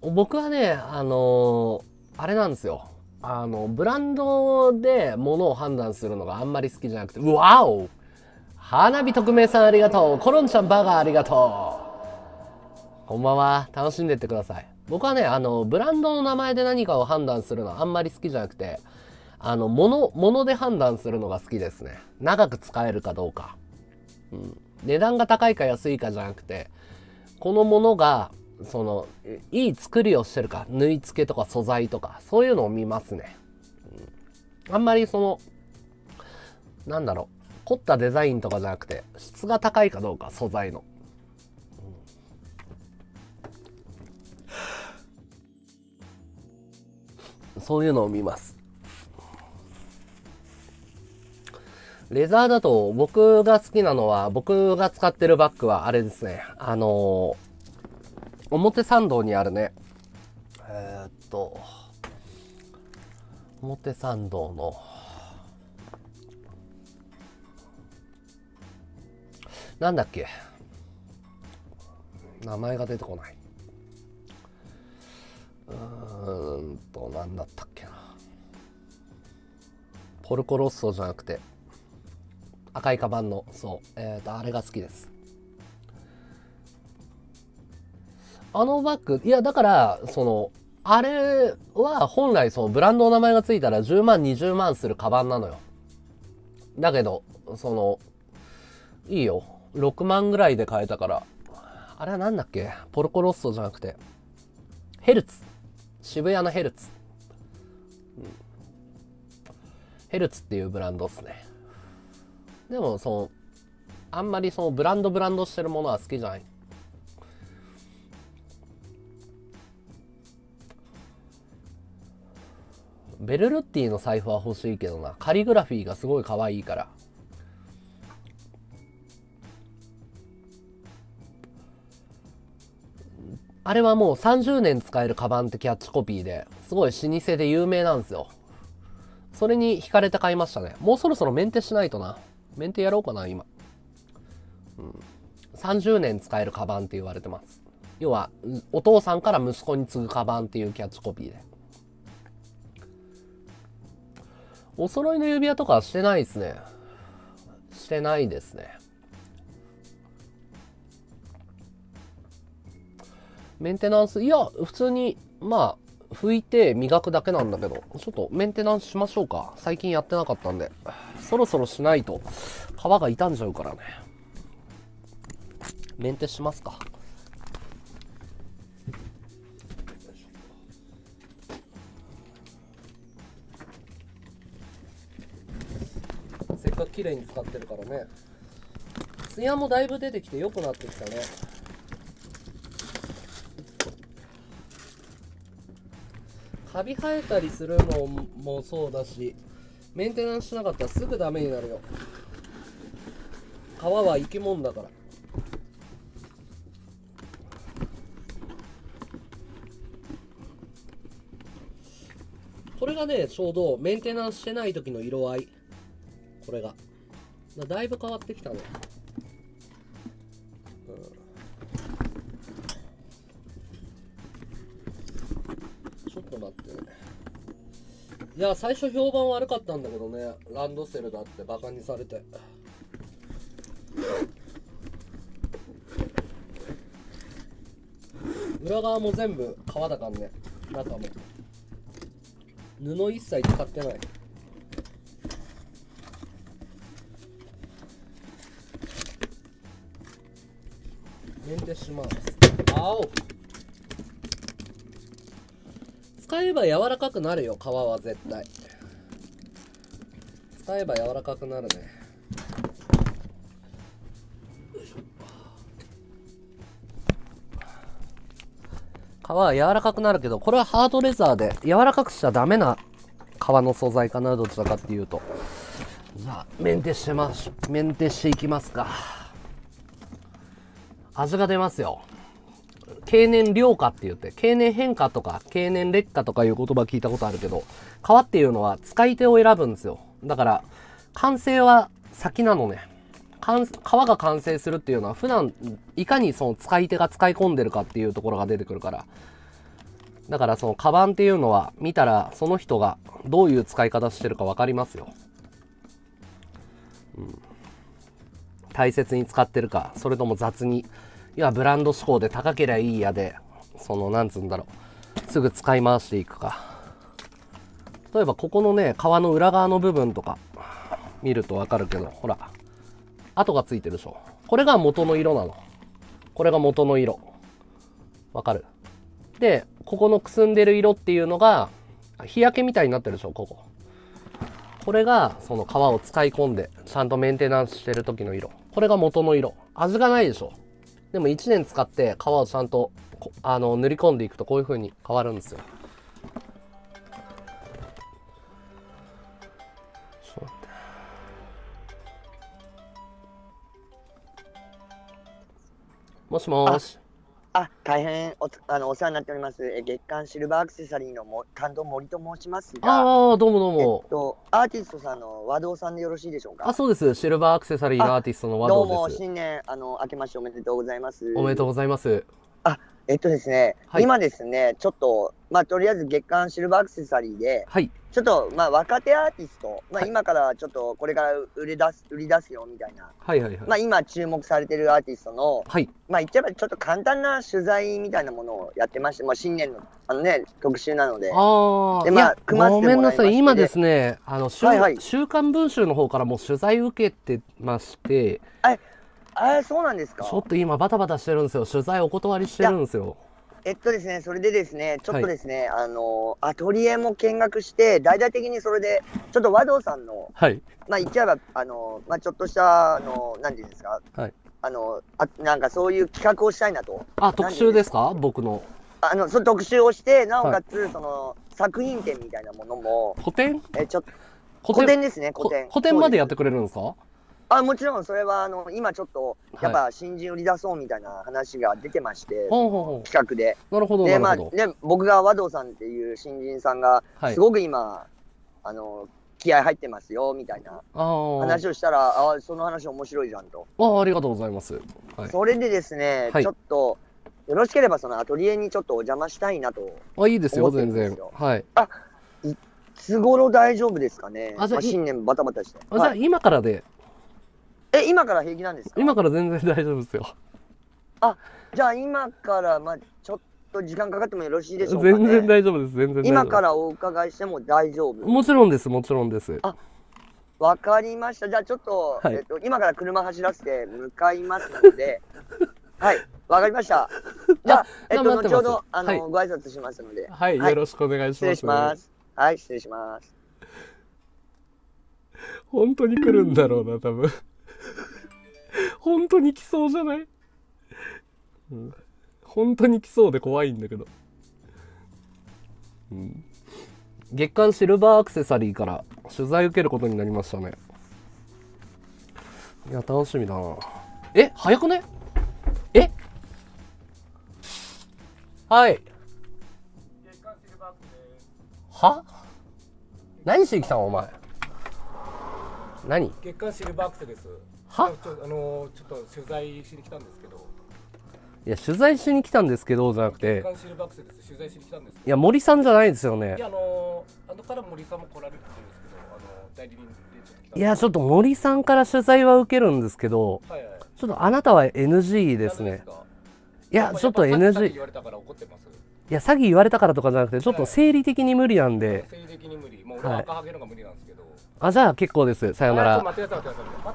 僕はね、あれなんですよ。ブランドで物を判断するのがあんまり好きじゃなくて、うわお花火特命さんありがとう。コロンちゃんバーガーありがとう。こんばんは。楽しんでってください。僕はね、ブランドの名前で何かを判断するのはあんまり好きじゃなくて、物で判断するのが好きですね。長く使えるかどうか。値段が高いか安いかじゃなくて、このものが、いい作りをしてるか、縫い付けとか素材とか、そういうのを見ますね。あんまりなんだろう、凝ったデザインとかじゃなくて、質が高いかどうか、素材の。そういうのを見ます。レザーだと僕が好きなのは、僕が使ってるバッグはあれですね。表参道にあるね。表参道の、なんだっけ。名前が出てこない。なんだったっけな。ポルコロッソじゃなくて、赤いカバンの、そう、あれが好きです。あのバッグ、いや、だから、あれは本来ブランドの名前がついたら10万、20万するカバンなのよ。だけど、いいよ。6万ぐらいで買えたから。あれはなんだっけ？ポルコロッソじゃなくて、ヘルツ。渋谷のヘルツ。ヘルツっていうブランドっすね。でも、あんまりブランドしてるものは好きじゃない。ベルルッティの財布は欲しいけどな。カリグラフィーがすごい可愛いから。あれはもう30年使えるカバンってキャッチコピーで、すごい老舗で有名なんですよ。それに惹かれて買いましたね。もうそろそろメンテしないとな。メンテやろうかな、今。30年使えるカバンって言われてます。要は、お父さんから息子に継ぐカバンっていうキャッチコピーで。お揃いの指輪とかはしてないですね。してないですね。メンテナンス、いや、普通に、まあ、拭いて磨くだけなんだけど、ちょっとメンテナンスしましょうか。最近やってなかったんで。そろそろしないと、皮が傷んじゃうからね。メンテしますか。せっかく綺麗に使ってるからね。ツヤもだいぶ出てきて良くなってきたね。カビ生えたりするのもそうだし、メンテナンスしなかったらすぐダメになるよ。皮は生き物だから。これがね、ちょうどメンテナンスしてない時の色合い。これが。だいぶ変わってきたね。ちょっと待ってね。いや、最初評判悪かったんだけどね。ランドセルだってバカにされて。裏側も全部革だからね。中も。布一切使ってない。メンテします。青。使えば柔らかくなるよ、皮は絶対。使えば柔らかくなるね。皮は柔らかくなるけど、これはハードレザーで柔らかくしちゃダメな皮の素材かな、どちらかっていうと。じゃあ、メンテしていきますか。味が出ますよ。経年劣化って言って、経年変化とか経年劣化とかいう言葉聞いたことあるけど、皮っていうのは使い手を選ぶんですよ。だから、完成は先なのね。皮が完成するっていうのは普段いかにその使い手が使い込んでるかっていうところが出てくるから、 だからそのカバンっていうのは見たらその人がどういう使い方してるか分かりますよ。大切に使ってるか、それとも雑に、いやブランド志向で高けりゃいいやで、そのなんつうんだろう、すぐ使い回していくか。例えばここのね、革の裏側の部分とか見ると分かるけど、ほら跡がついてるでしょ。これが元の色なの。これが元の色。わかる？で、ここのくすんでる色っていうのが日焼けみたいになってるでしょ、ここ。これがその革を使い込んでちゃんとメンテナンスしてる時の色。これが元の色。味がないでしょ。でも1年使って革をちゃんと塗り込んでいくとこういう風に変わるんですよ。もしもーし。 大変お世話になっております。月刊シルバーアクセサリーの担当森と申しますが、 ああ、どうもどうも。 アーティストさんの和道さんでよろしいでしょうか。 あ、そうです。シルバーアクセサリーのアーティストの和道です。 どうも新年明けましておめでとうございます。 おめでとうございます。 ですね、 はい、 今ですね、ちょっととりあえず月刊シルバーアクセサリーで、 はい、 ちょっと若手アーティスト、 はい、 今からちょっとこれから売り出すよみたいな、 はいはいはい。 今注目されてるアーティストの、 はい、 言っちゃえばちょっと簡単な取材みたいなものをやってまして、新年の特集なので、 いや、ごめんなさい、今ですね、週刊文春の方からもう取材受けてまして、 そうなんですか。 ちょっと今バタバタしてるんですよ。取材お断りしてるんですよ。 ですね、それでですね、ちょっとですね、アトリエも見学して、大々的にそれで、ちょっと和道さんの、 はい。 言っちゃえば、ちょっとした、なんていうんですか、 はい。 なんかそういう企画をしたいなと。 特集ですか？僕の。 その特集をして、なおかつ、その、作品展みたいなものも、 個展？ 個展ですね、個展。 個展までやってくれるんですか？ もちろんそれは今ちょっとやっぱ新人売り出そうみたいな話が出てまして、企画で。 なるほど。 で僕が和道さんっていう新人さんがすごく今、気合入ってますよみたいな話をしたら、その話面白いじゃんと。 ありがとうございます。 それでですね、ちょっとよろしければそのアトリエにちょっとお邪魔したいなと。 いいですよ、全然。はい。 いつ頃大丈夫ですかね。新年バタバタして。 じゃあ今からで。 今から平気なんですか？ 今から全然大丈夫ですよ。 じゃあ今からちょっと時間かかってもよろしいでしょうかね。 全然大丈夫です。全然大丈夫です。 今からお伺いしても大丈夫？ もちろんです、もちろんです。 わかりました。じゃあちょっと、今から車走らせて向かいますので、はい、わかりました。じゃあ後ほどご挨拶しますので、 はい、よろしくお願いします。 失礼します。はい、失礼します。 本当に来るんだろうな、多分。本当に来そうじゃない？本当に来そうで怖いんだけど。月刊シルバーアクセサリーから取材受けることになりましたね。いや、楽しみだな。早くね？はい。月刊シルバーアクセです。は？何しに来たのお前。何？ 月刊シルバーアクセです。 は？ ちょっと取材しに来たんですけど。 いや、取材しに来たんですけどじゃなくて。 月刊シルバーアクセです。取材しに来たんですけど。 いや、森さんじゃないですよね。 いや、後から森さんも来られるんですけど、代理人でちょっと来た。 いや、ちょっと森さんから取材は受けるんですけど、ちょっとあなたは NG ですね。いや、ちょっと NG。 詐欺言われたから怒ってます。 いや、詐欺言われたからとかじゃなくて、ちょっと生理的に無理なんで。 生理的に無理。もう俺は赤ハゲのが無理なんですけど。 じゃあ結構です。さよなら。 待ってください。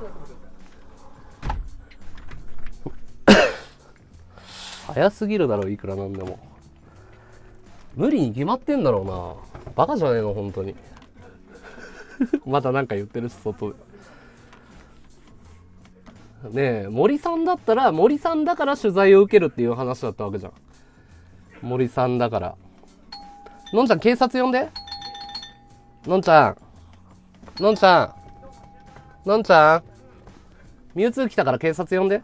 早すぎるだろ、いくらなんでも。無理に決まってんだろうな。バカじゃねえの、本当に。またなんか言ってるし、外で。ねえ、森さんだったら、森さんだから取材を受けるっていう話だったわけじゃん。森さんだから。のんちゃん、警察呼んで。のんちゃん。のんちゃん。のんちゃん。ミュウツー来たから警察呼んで。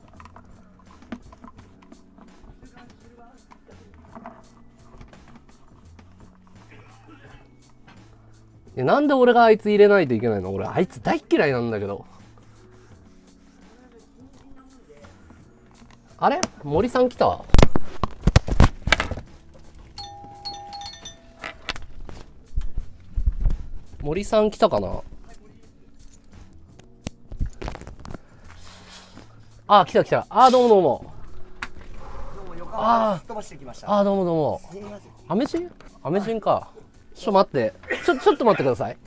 なんで俺があいつ入れないといけないの？俺あいつ大っ嫌いなんだけど。あれ？森さん来た？ 森さん来たかな。あ、来た来た。あ、どうもどうも。 どうも、横浜からすっ飛ばしてきました。 あ、どうもどうも。 すいません。 アメチン？アメチンか。ちょっと待って。ちょっと待ってください。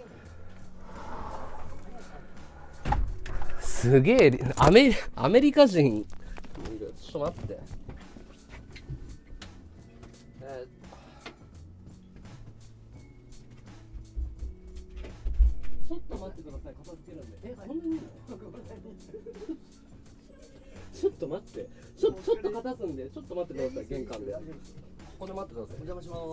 すげえ、アメリカ人いる。ちょっと待って。ちょっと待ってください。片付けるんで。こんなにいいの？ちょっと待って。ちょっと片付んで。ちょっと待ってください。玄関で。ここで待ってください。 お邪魔します。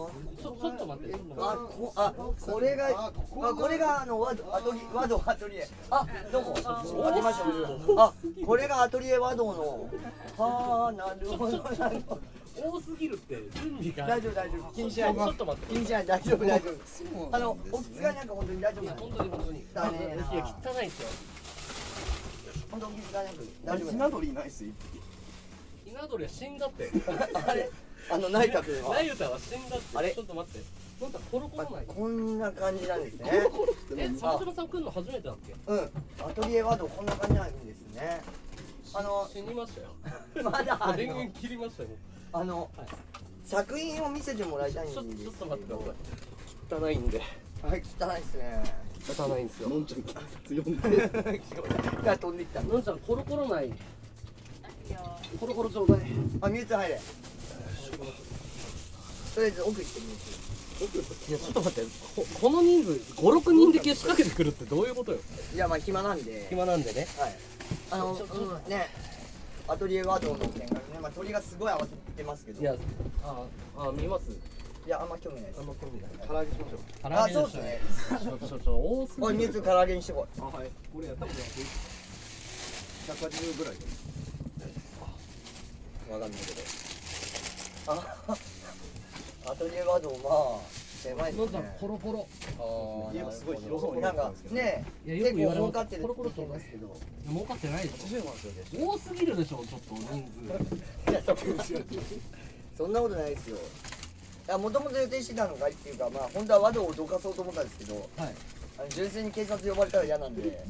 ちょっと待って。 これが和道アトリエ。あ、どうも。おりましょう。あ、これがアトリエ和道の。はあ、なるほど。 多すぎるって準備が。 大丈夫。気にしない。 ちょっと待って。 気にしない。大丈夫。お使いなんか本当に大丈夫なの。 本当に。 だね。 いや汚いですよ。 本当にお気遣いなく大丈夫。 稲鳥いないっすよ。 稲鳥は死んだって。 あれ、内閣は。 ナユタは死んだって。 あれちょっと待って。なんかコロコロない。 こんな感じなんですね。 鮫島さん来るの初めてだっけ？ うん。アトリエ和道こんな感じなんですね。 死にましたよ。 まだ電源切りましたよ。 作品を見せてもらいたいんですちょっと待ってくだささい。汚いんで。 はい、汚いですね。 汚いんですよ。 のんちゃん警察呼んで。 が飛んできた。 のんちゃんコロコロない。コロコロちょうだい。 あ、ミューツ入れ。とりあえず奥行ってみる。 いやちょっと待って。この人数5、6人で消しかけてくるってどういうことよ。 いや、まあ暇なんで。 暇なんでね。 はい。ね。アトリエ和道の見学ね、まあ鳥がすごい慌ててますけど。 いや、見ます。 いや、あんま興味ないです。 あんま興味ない。 唐揚げしましょう。 あ、そうですね。 多すぎる。 おい、ミューツ唐揚げにしてこい。 あ、はい。これやったこと180ぐらい。 わかんないけど。アトリエ和道、まあ狭いですね。 コロコロ。 家がすごい広そうになんかね、結構儲かってる。 コロコロとますけど、儲かってないでし 80万ですよね。 ょ。多すぎるでしょ、ちょっと人数。 いや、そんなことないですよ。いや、もともと予定してたのがっていうか、まあ本当は和道をどかそうと思ったんですけど、 はい。 純粋に警察呼ばれたら嫌なんで、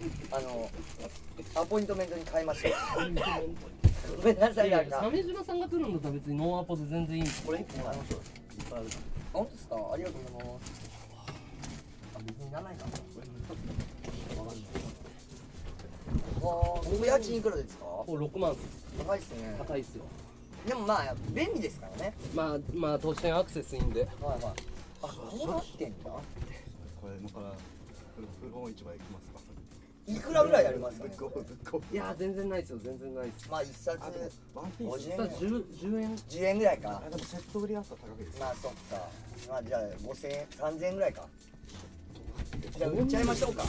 アポイントメントに変えました。ごめんなさい、なんか。 鮫島さんが来るんだったら別にノーアポで全然いいんですよ。 これ1本ありましょう。本当ですか？ありがとうございます。別にいらないかな。ここ家賃いくらですか？ これ6万。 高いですね。 高いっすよ。 でもまあ便利ですからね。 まあ都心アクセスいいんで。 はいはい。あ、こうなってんだ。 これ今から古本市場行きますか。 いくらぐらいありますかね？ いや全然ないですよ、全然ないです。 まあ一冊ワンピース。 10円。 10円ぐらいか。 でもセット売りだったら高いです。 まあそっか。まあじゃあ5000円、3000円ぐらいか。じゃあ売っちゃいましょうか。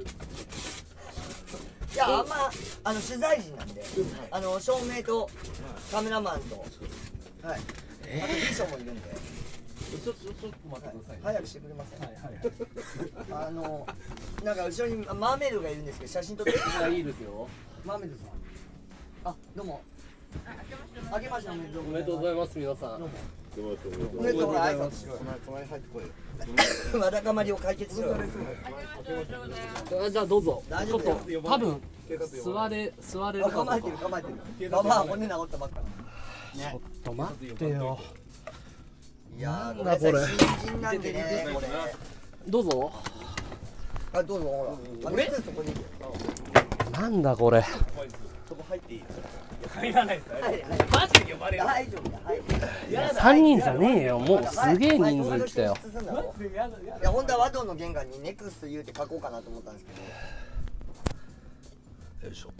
いや、あんま取材陣なんで、照明とカメラマンと、はい、あとビショもいるんで。 ちょっと待ってください。 早くしてくれません？ はい。 なんか後ろにマーメイドがいるんですけど、写真撮ってください。 いいですよ。 マーメイドさん。あ、どうも。あけましておめでとうおめでとうございます、皆さん。 どうも。 おめでとうおめでとうございます。 隣入ってこいよ。 わだかまりを解決しろよ。 じゃあどうぞ。 大丈夫だよ。 ちょっと多分座れるかどうか。 構えてる構えてる。まあまあ骨治ったばっかちょっと待ってよ。 いやー、 なんだこれ新人なんでね、これ。 どうぞ。 あ、どうぞ、ほら。俺そこに。 なんだこれ。 そこ入っていい？ 入らないです。 はいはい。 マジで呼ばれる。 大丈夫だ。はい。 3人じゃねえよ。もうすげえ人数来たよ。 いや、本当は和道の玄関にネクスト言うて書こうかなと思ったんですけど。 よいしょ。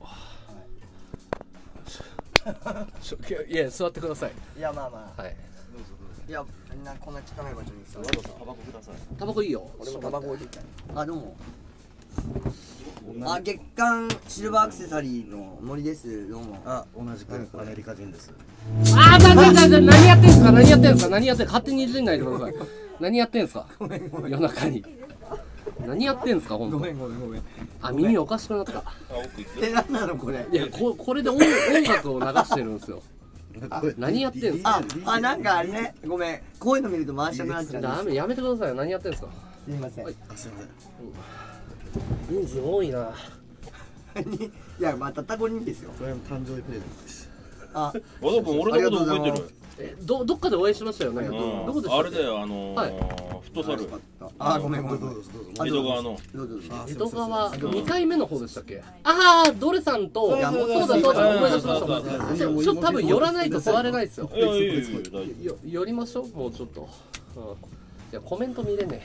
いや座ってください。 いや、まあまあ。 はい。 いや、こんな汚い場所にさ。 タバコください。 タバコいいよ。 俺もタバコ置いてきた。あ、どうも。あ、月刊シルバーアクセサリーの森です。どうも。 あ、同じくアメリカ人です。 何やってんすか。勝手にいじんないでください。何やってんすか。夜中に。何やってんすか、本当。ごめん。あ、耳おかしくなった。 何なのこれ。 いや、これで音楽を流してるんですよ。何やってんすか。 あ、なんかあれね、ごめん。こういうの見ると回したくなっちゃうんです。 ダメ、やめてくださいよ。何やってんすか。 すみません。 はいあ、すいません。 人数多いな。 いや、またタコ人ですよ。 これは誕生日プレゼントです。 あ、 和田君俺のこと覚えてる？ どっかでお会いしましたよね。どこでしたっけ？ あれだよ、フットサルあ、ごめんごめん。 どうぞどうぞ。 江戸川の。 どうぞどうぞ。 江戸川2回目の方でしたっけ？ああ、ドレさんと、そうだそうだ、思い出しました思い出しました。ちょっと多分寄らないと座れないですよ。 いやいやいや大丈寄りましょう、もうちょっと。じゃあコメント見れね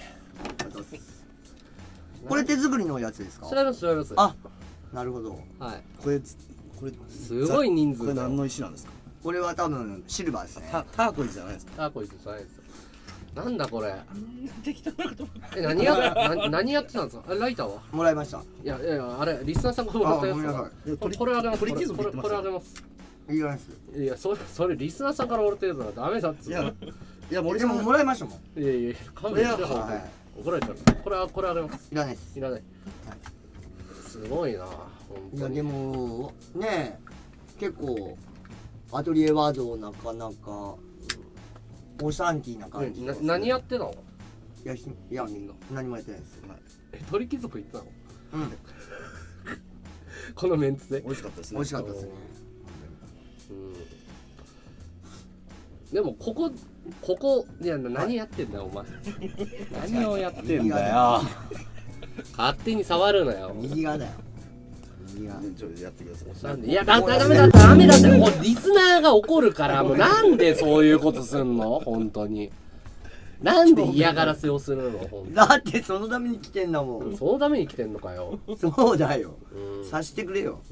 これ手作りのやつですか？ え。違います違います。 あ、なるほど。 はい。 これすごい人数これ何の石なんですか？ これは多分シルバーですね。 ターコイズじゃないですか？ ターコイズじゃないですよ。なんだこれ。何やってたんですか？ライターは？ もらいました。 いやあれリスナーさんがもらったやつだ。これあげます。これあげます。 いきます。 いやそれリスナーさんからもらったやつだからダメだっつうの。 いや森でももらいましたもん。 いや勘弁してほんとに怒られちゃう。これあげます。 いらないです。 いらない。すごいな。 いやでもね結構アトリエワードなかなかオシャンティーな感じ。 何やってたの？ いやみんな何もやってないです。 鳥貴族行ってたの？ うん。 このメンツで。 美味しかったですね。 美味しかったですね。 でもここいや何やってんだよお前。何をやってんだよ。勝手に触るなよ。 右側だよ。右側。 ちょっとやってください。 なんでいやダメだってもうリスナーが怒るからもうなんでそういうことすんの本当に。なんで嫌がらせをするの本当だってそのために来てんだもん。 そのために来てんのかよ。 そうだよ。さしてくれよ。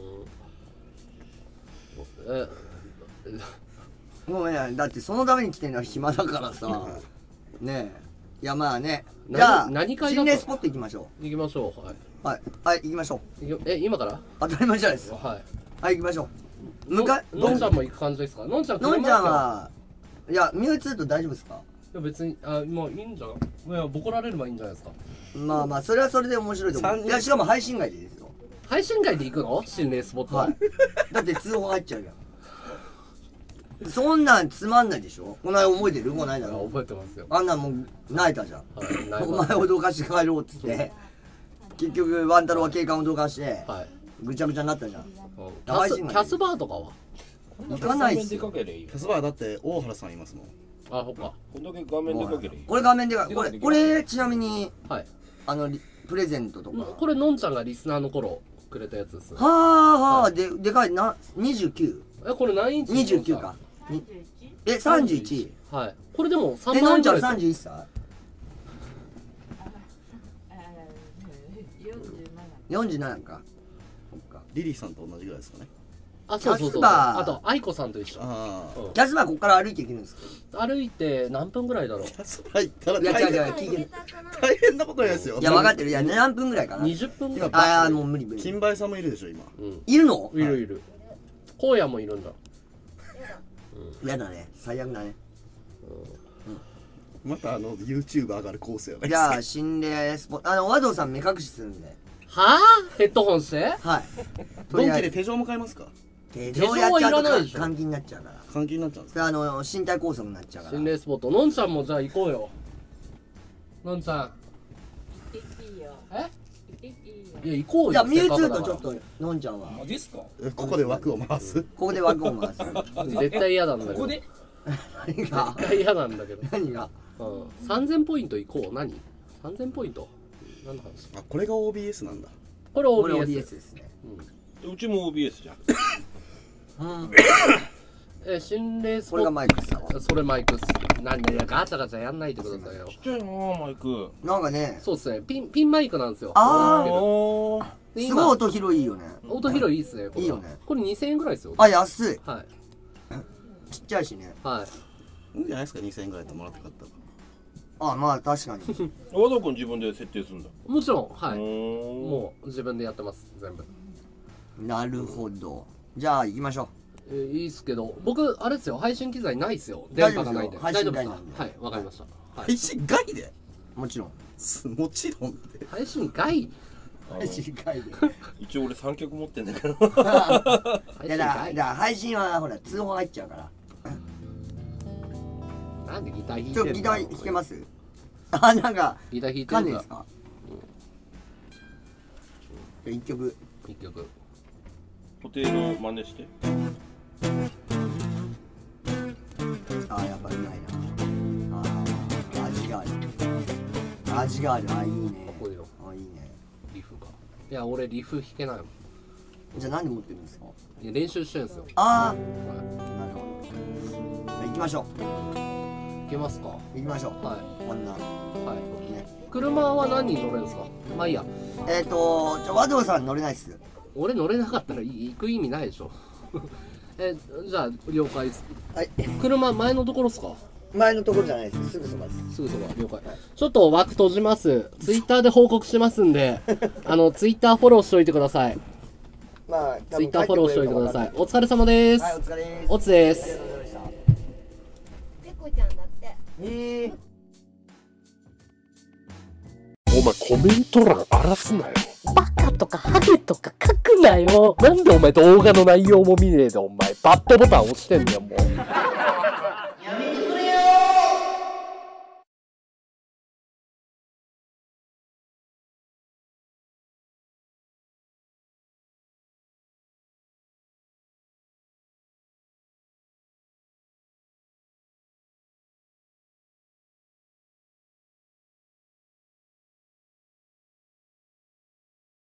ごめんだってそのために来てんのは暇だからさ。ねえ。いやまあね。じゃあ何回心霊スポット行きましょう。行きましょう。はい。 はい行きましょう。 今から？ 当たり前じゃないですか。 はい。 はい行きましょう。 のんちゃんも行く感じですか？のんちゃんはいやミュウツーと大丈夫ですか？ いや別にもういいんじゃん。いやボコられればいいんじゃないですか。 まあそれはそれで面白いと思う。いやしかも配信外でですよ。 配信外で行くの？心霊スポット。 はい。だって通報入っちゃうやん。そんなんつまんないでしょ。この間覚えてる？この間の。 覚えてますよ。 あんなんもう泣いたじゃん。 はい。 お前を脅かして帰ろうっつって結局ワン太郎は警官を脅かしてぐちゃぐちゃになったじゃん。 キャスバーとかは？ 行かないっすよ。 キャスバーだって大原さんいますもん。 あ、ほっか。こんだけ画面でかけりゃいい。 これ画面でこれちなみにはい。 プレゼントとか。 これのんちゃんがリスナーの頃くれたやつです。 はあでかいな。29。 これ何インチ ？29か。31。 はい。これでも3 のんちゃん万円ぐらい 31歳47か。 リリーさんと同じぐらいですかね。 そう。 キャスバーあと愛子さんと一緒。 キャスバーここから歩いていけるんですか？ 歩いて何分ぐらいだろう？ キャスバー行ったらいや違う聞いてる。 大変なことないですよ。 いや分かってる。いや何分ぐらいかな。 20分ぐらい。 もう無理。 金梅さんもいるでしょ今。 いるの？ いる。荒野もいるんだ。 嫌だね。最悪だね。 またYouTube 上がるコースやね。 じゃあ心霊スポット和道さん目隠しするんで。 はあ？ヘッドホンして？ はい。 ドンキで手錠も買いますか？ 手錠やっちゃうと監禁になっちゃうから。 監禁になっちゃうんですか？それ身体拘束になっちゃうから。 心霊スポット。のんちゃんもじゃあ行こうよ。のんちゃん。いや行こうよ。 じゃあミュウツーとちょっとのんちゃんは。 マジっすか？ ここで枠を回す。 ここで枠を回す。 絶対嫌なんだけど。 ここで？ 何が？ 絶対嫌なんだけど。 何が ？3000ポイント行こう。何？3000ポイント。何の話？ これが OBS なんだ。 これ OBS ですね。 うちも OBS じゃん。 心霊スポット。 これがマイクさ。 それマイクっす。なんでガチャガチャやんないでくださいよ。 ちっちゃいなマイク。 なんかね。 そうっすね。ピンマイクなんですよ。 すごい音広いよね。 音広いいっすね。 いいよね。 これ2000円ぐらいですよ。 安い。 はい。 ちっちゃいしね。 はい。 いいんじゃないですか2000円ぐらいでもらって買ったら。 まあ確かに。 和田君自分で設定するんだ。 もちろんはい。もう自分でやってます全部。 なるほど。じゃあ行きましょう。いいっすけど僕あれですよ配信機材ないっすよ。電波がないんで。 大丈夫ですか？ はいわかりました。 配信外で？ もちろん。 もちろんって。 配信外？ 配信外で。 一応俺3曲持ってんだけど。 いやだから配信はほら通報入っちゃうから。 なんでギター弾いてんの？ ギター弾けます？ あ、なんか、 ギター弾いてかんるかでですか？一曲。 一曲。 固定の真似して。 あ、やっぱうまいな。あ、味がある。味がある。あ、いいね。 かっこいいよ。 あ、いいね。 リフが。いや、俺リフ弾けないもん。 じゃあ何持ってるんですか？ いや練習してるんですよ。 ああ、 はなるほど。行きましょう。 い。いけますか？は行きましょう。 い。 こんな。 はい。 ね。 車は何人乗れるんですか？まあいいや。 和道さん乗れないっす。 俺乗れなかったら行く意味ないでしょ。じゃあ了解です。 はい。 車前のところっすか？ 前のところじゃないです。すぐそばです。 すぐそば了解。ちょっと枠閉じます。ツイッターで報告しますんで、ツイッターフォローしておいてください。 まあ、 ツイッターフォローしておいてください。お疲れ様です。 はい、お疲れです。 おつです。 ペコちゃんだって。 お前コメント欄荒らすなよ。 バカとかハゲとか書くなよ。 なんでお前動画の内容も見ねえでお前バッドボタン押してんだよもう。